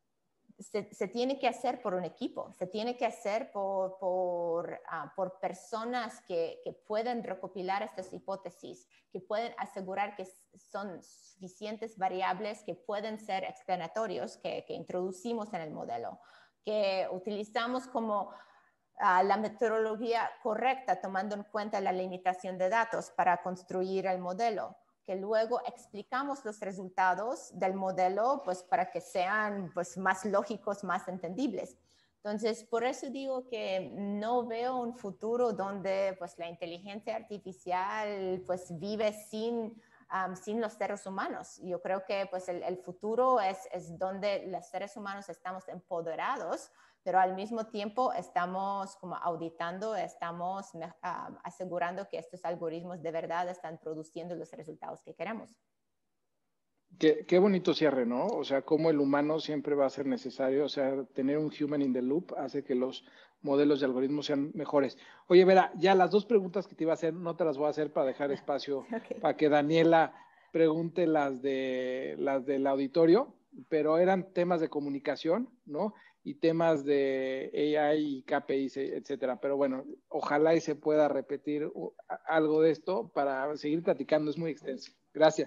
Se, se tiene que hacer por un equipo, se tiene que hacer por, por, uh, por personas que, que pueden recopilar estas hipótesis, que pueden asegurar que son suficientes variables que pueden ser explanatorios, que, que introducimos en el modelo, que utilizamos como uh, la metodología correcta, tomando en cuenta la limitación de datos para construir el modelo, que luego explicamos los resultados del modelo pues, para que sean pues, más lógicos, más entendibles. Entonces, por eso digo que no veo un futuro donde pues, la inteligencia artificial pues, vive sin, um, sin los seres humanos. Yo creo que pues, el, el futuro es, es donde los seres humanos estamos empoderados pero al mismo tiempo estamos como auditando, estamos uh, asegurando que estos algoritmos de verdad están produciendo los resultados que queremos. Qué, qué bonito cierre, ¿no? O sea, cómo el humano siempre va a ser necesario, o sea, tener un human in the loop hace que los modelos de algoritmos sean mejores. Oye, Vera, ya las dos preguntas que te iba a hacer, no te las voy a hacer para dejar espacio okay. para que Daniela pregunte las de las del auditorio, pero eran temas de comunicación, ¿no? Y temas de A I y K P Is, etcétera. Pero bueno, ojalá y se pueda repetir algo de esto para seguir platicando, es muy extenso. Gracias.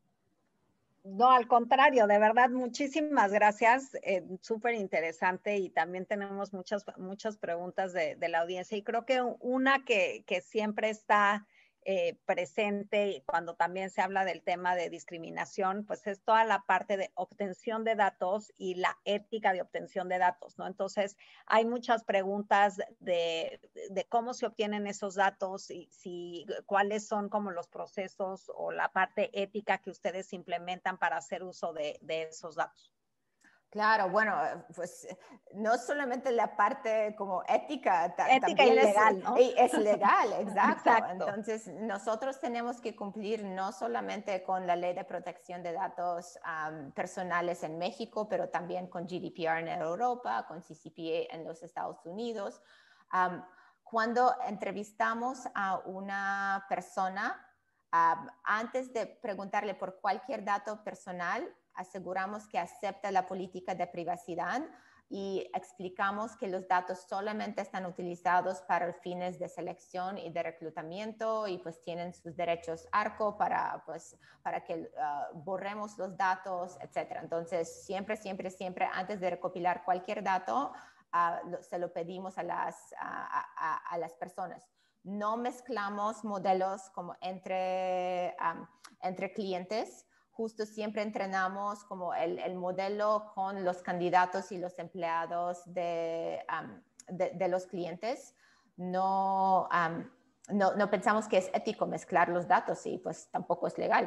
No, al contrario, de verdad, muchísimas gracias, eh, súper interesante y también tenemos muchas, muchas preguntas de, de la audiencia y creo que una que, que siempre está eh, presente cuando también se habla del tema de discriminación, pues es toda la parte de obtención de datos y la ética de obtención de datos, ¿no? Entonces, hay muchas preguntas de, de cómo se obtienen esos datos y si, cuáles son como los procesos o la parte ética que ustedes implementan para hacer uso de, de esos datos. Claro, bueno, pues no solamente la parte como ética, ética también y es legal, ¿no? Es legal, exacto. Exacto. Entonces, nosotros tenemos que cumplir no solamente con la ley de protección de datos um, personales en México, pero también con G D P R en Europa, con C C P A en los Estados Unidos. Um, cuando entrevistamos a una persona, um, antes de preguntarle por cualquier dato personal, aseguramos que acepta la política de privacidad y explicamos que los datos solamente están utilizados para fines de selección y de reclutamiento y pues tienen sus derechos ARCO para, pues, para que uh, borremos los datos, etcétera. Entonces, siempre, siempre, siempre, antes de recopilar cualquier dato, uh, lo, se lo pedimos a las, a, a, a las personas. No mezclamos modelos como entre, um, entre clientes. Justo siempre entrenamos como el, el modelo con los candidatos y los empleados de, um, de, de los clientes. No, um, no, no pensamos que es ético mezclar los datos y pues tampoco es legal.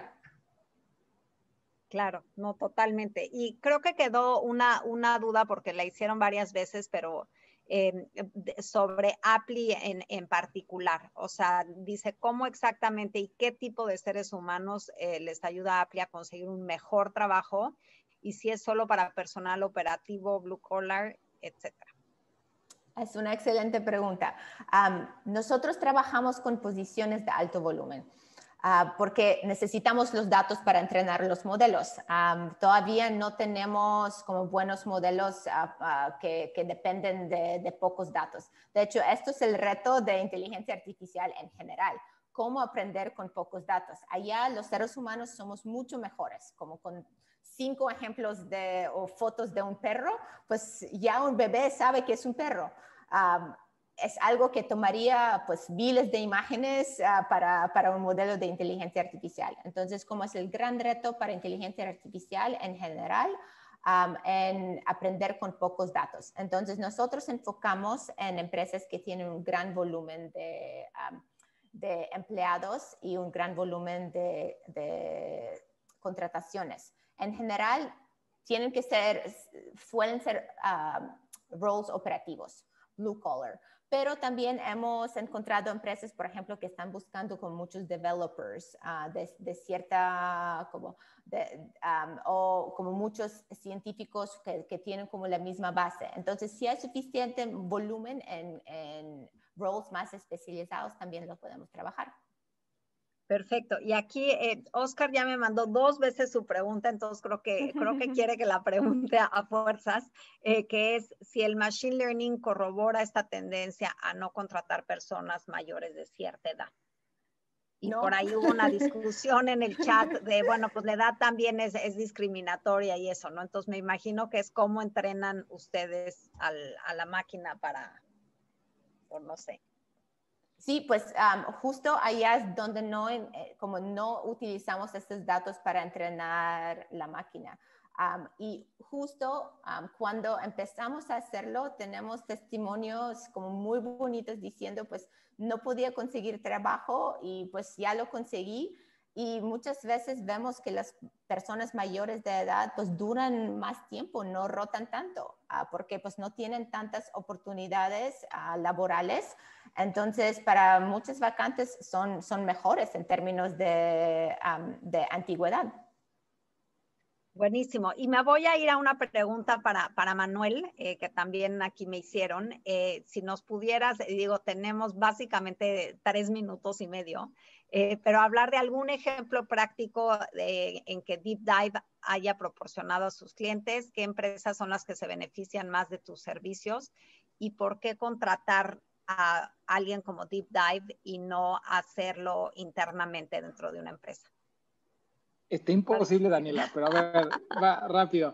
Claro, no, totalmente. Y creo que quedó una, una duda porque la hicieron varias veces, pero eh, sobre Apply en, en particular. O sea, dice cómo exactamente y qué tipo de seres humanos eh, les ayuda a Apply a conseguir un mejor trabajo y si es solo para personal operativo, blue collar, etcétera. Es una excelente pregunta. Um, nosotros trabajamos con posiciones de alto volumen. Uh, porque necesitamos los datos para entrenar los modelos. Um, todavía no tenemos como buenos modelos uh, uh, que, que dependen de, de pocos datos. De hecho, esto es el reto de inteligencia artificial en general. Cómo aprender con pocos datos. Allá los seres humanos somos mucho mejores, como con cinco ejemplos de, o fotos de un perro, pues ya un bebé sabe que es un perro. Um, es algo que tomaría pues miles de imágenes uh, para, para un modelo de inteligencia artificial. Entonces, como es el gran reto para inteligencia artificial en general, um, en aprender con pocos datos. Entonces, nosotros enfocamos en empresas que tienen un gran volumen de, um, de empleados y un gran volumen de, de contrataciones. En general, tienen que ser, suelen ser um, roles operativos, blue collar. Pero también hemos encontrado empresas, por ejemplo, que están buscando con muchos developers uh, de, de cierta, como, de, um, o como muchos científicos que, que tienen como la misma base. Entonces, si hay suficiente volumen en, en roles más especializados, también lo podemos trabajar. Perfecto. Y aquí eh, Oscar ya me mandó dos veces su pregunta, entonces creo que, creo que quiere que la pregunte a fuerzas, eh, que es si el Machine Learning corrobora esta tendencia a no contratar personas mayores de cierta edad. Y no. Por ahí hubo una discusión en el chat de, bueno, pues la edad también es, es discriminatoria y eso, ¿no? Entonces me imagino que es cómo entrenan ustedes al, a la máquina para, o no sé. Sí, pues um, justo allá es donde no, eh, como no utilizamos estos datos para entrenar la máquina. Um, y justo um, cuando empezamos a hacerlo, tenemos testimonios como muy bonitos diciendo, pues no podía conseguir trabajo y pues ya lo conseguí. y muchas veces vemos que las personas mayores de edad pues duran más tiempo, no rotan tanto, uh, porque pues no tienen tantas oportunidades uh, laborales. Entonces, para muchas vacantes son, son mejores en términos de, um, de antigüedad. Buenísimo. Y me voy a ir a una pregunta para, para Manuel, eh, que también aquí me hicieron. Eh, si nos pudieras, digo, tenemos básicamente tres minutos y medio, eh, pero hablar de algún ejemplo práctico de, en que Deep Dive haya proporcionado a sus clientes, qué empresas son las que se benefician más de tus servicios y por qué contratar a alguien como Deep Dive y no hacerlo internamente dentro de una empresa. Está imposible, Daniela, pero a ver, va rápido.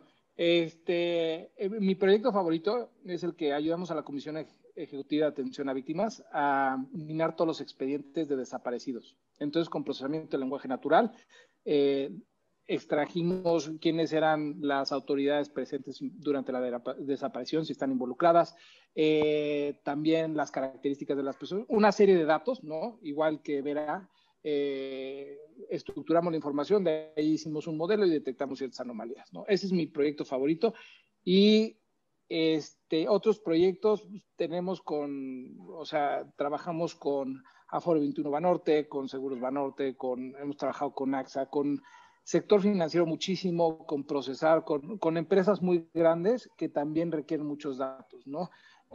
Este, eh, mi proyecto favorito es el que ayudamos a la Comisión Ejecutiva de Atención a Víctimas a minar todos los expedientes de desaparecidos. Entonces, con procesamiento de lenguaje natural, eh, extrajimos quiénes eran las autoridades presentes durante la de desaparición, si están involucradas, eh, también las características de las personas, una serie de datos, ¿no? Igual que Vera, eh, estructuramos la información, de ahí hicimos un modelo y detectamos ciertas anomalías, ¿no? Ese es mi proyecto favorito. Y este, otros proyectos tenemos con, o sea, trabajamos con Afore veintiuno Banorte, con Seguros Banorte, con, hemos trabajado con AXA, con sector financiero muchísimo, con procesar, con, con empresas muy grandes que también requieren muchos datos, ¿no?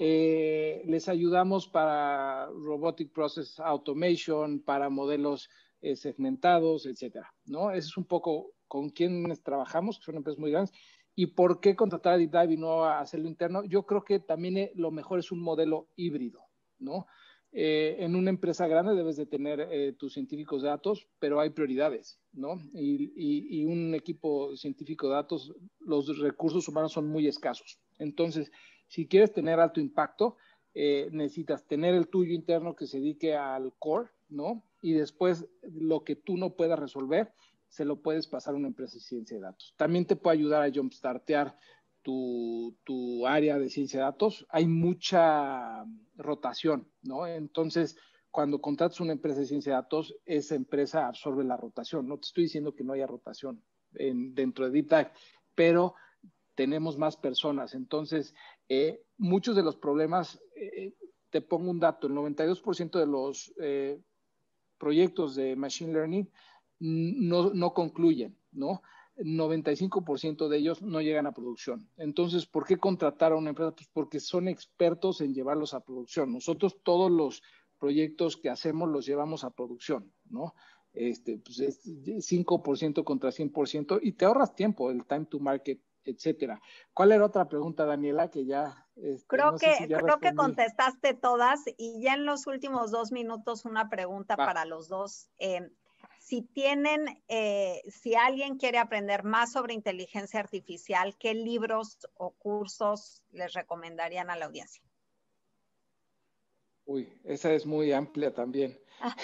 Eh, les ayudamos para Robotic Process Automation, para modelos eh, segmentados, etcétera, ¿no? Ese es un poco con quienes trabajamos, que son empresas muy grandes. ¿Y por qué contratar a Deep Dive y no hacerlo interno? Yo creo que también eh, lo mejor es un modelo híbrido, ¿no? Eh, en una empresa grande debes de tener eh, tus científicos de datos, pero hay prioridades, ¿no? Y, y, y un equipo científico de datos, los recursos humanos son muy escasos. Entonces, si quieres tener alto impacto, eh, necesitas tener el tuyo interno que se dedique al core, ¿no? Y después lo que tú no puedas resolver, se lo puedes pasar a una empresa de ciencia de datos. También te puede ayudar a jumpstartear tu, tu área de ciencia de datos. Hay mucha rotación, ¿no? Entonces, cuando contratas una empresa de ciencia de datos, esa empresa absorbe la rotación. No te estoy diciendo que no haya rotación en, dentro de Deep Dive, pero tenemos más personas. Entonces, eh, muchos de los problemas, eh, te pongo un dato, el noventa y dos por ciento de los eh, proyectos de Machine Learning no, no concluyen, ¿no? noventa y cinco por ciento de ellos no llegan a producción. Entonces, ¿por qué contratar a una empresa? Pues porque son expertos en llevarlos a producción. Nosotros todos los proyectos que hacemos los llevamos a producción, ¿no? Este, pues es cinco por ciento contra cien por ciento y te ahorras tiempo, el time to market, etcétera. ¿Cuál era otra pregunta, Daniela? Que ya, este, creo no que, sé si ya creo que respondí. contestaste todas y ya en los últimos dos minutos una pregunta Va. para los dos. Eh, si tienen, eh, si alguien quiere aprender más sobre inteligencia artificial, ¿qué libros o cursos les recomendarían a la audiencia? Uy, esa es muy amplia también.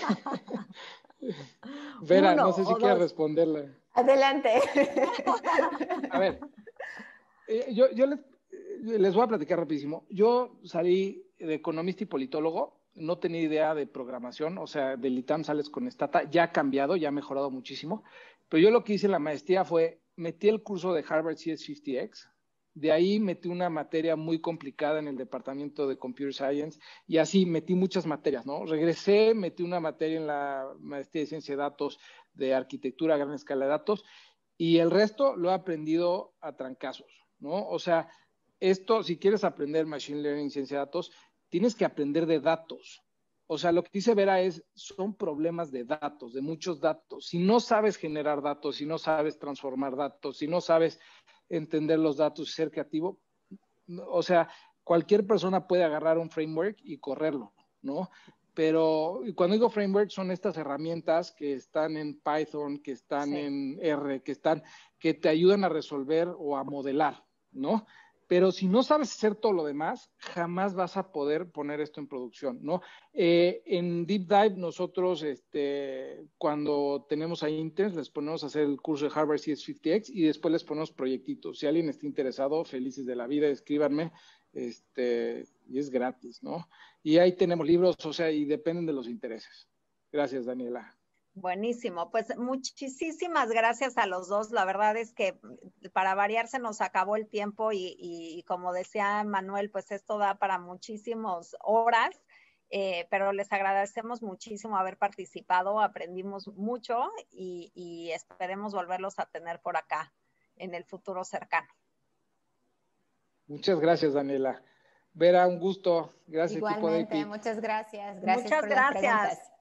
Vera, Uno no sé si o quieres dos. responderla. Adelante. A ver, eh, yo, yo les, les voy a platicar rapidísimo. Yo salí de economista y politólogo, no tenía idea de programación, o sea, del I T A M sales con Stata, ya ha cambiado, ya ha mejorado muchísimo, pero yo lo que hice en la maestría fue, metí el curso de Harvard C S cincuenta X, de ahí metí una materia muy complicada en el departamento de Computer Science y así metí muchas materias, ¿no? Regresé, metí una materia en la maestría de Ciencia de Datos, de Arquitectura a gran escala de datos y el resto lo he aprendido a trancazos, ¿no? O sea, esto, si quieres aprender Machine Learning, Ciencia de Datos, tienes que aprender de datos. O sea, lo que dice Vera es, son problemas de datos, de muchos datos. Si no sabes generar datos, si no sabes transformar datos, si no sabes entender los datos y ser creativo, o sea, cualquier persona puede agarrar un framework y correrlo, ¿no? Pero cuando digo framework son estas herramientas que están en Python, que están sí. en R, que están, que te ayudan a resolver o a modelar, ¿no? Pero si no sabes hacer todo lo demás, jamás vas a poder poner esto en producción, ¿no? Eh, en Deep Dive nosotros, este, cuando tenemos a interns, les ponemos a hacer el curso de Harvard C S cincuenta X y después les ponemos proyectitos. Si alguien está interesado, felices de la vida, escríbanme, este, y es gratis, ¿no? Y ahí tenemos libros, o sea, y dependen de los intereses. Gracias, Daniela. Buenísimo, pues muchísimas gracias a los dos. La verdad es que para variar se nos acabó el tiempo y, y, y como decía Manuel, pues esto da para muchísimas horas, eh, pero les agradecemos muchísimo haber participado, aprendimos mucho y, y esperemos volverlos a tener por acá en el futuro cercano. Muchas gracias, Daniela. Vera, un gusto. Gracias, Igualmente, equipo de I P. muchas gracias. Gracias Muchas por gracias. las preguntas.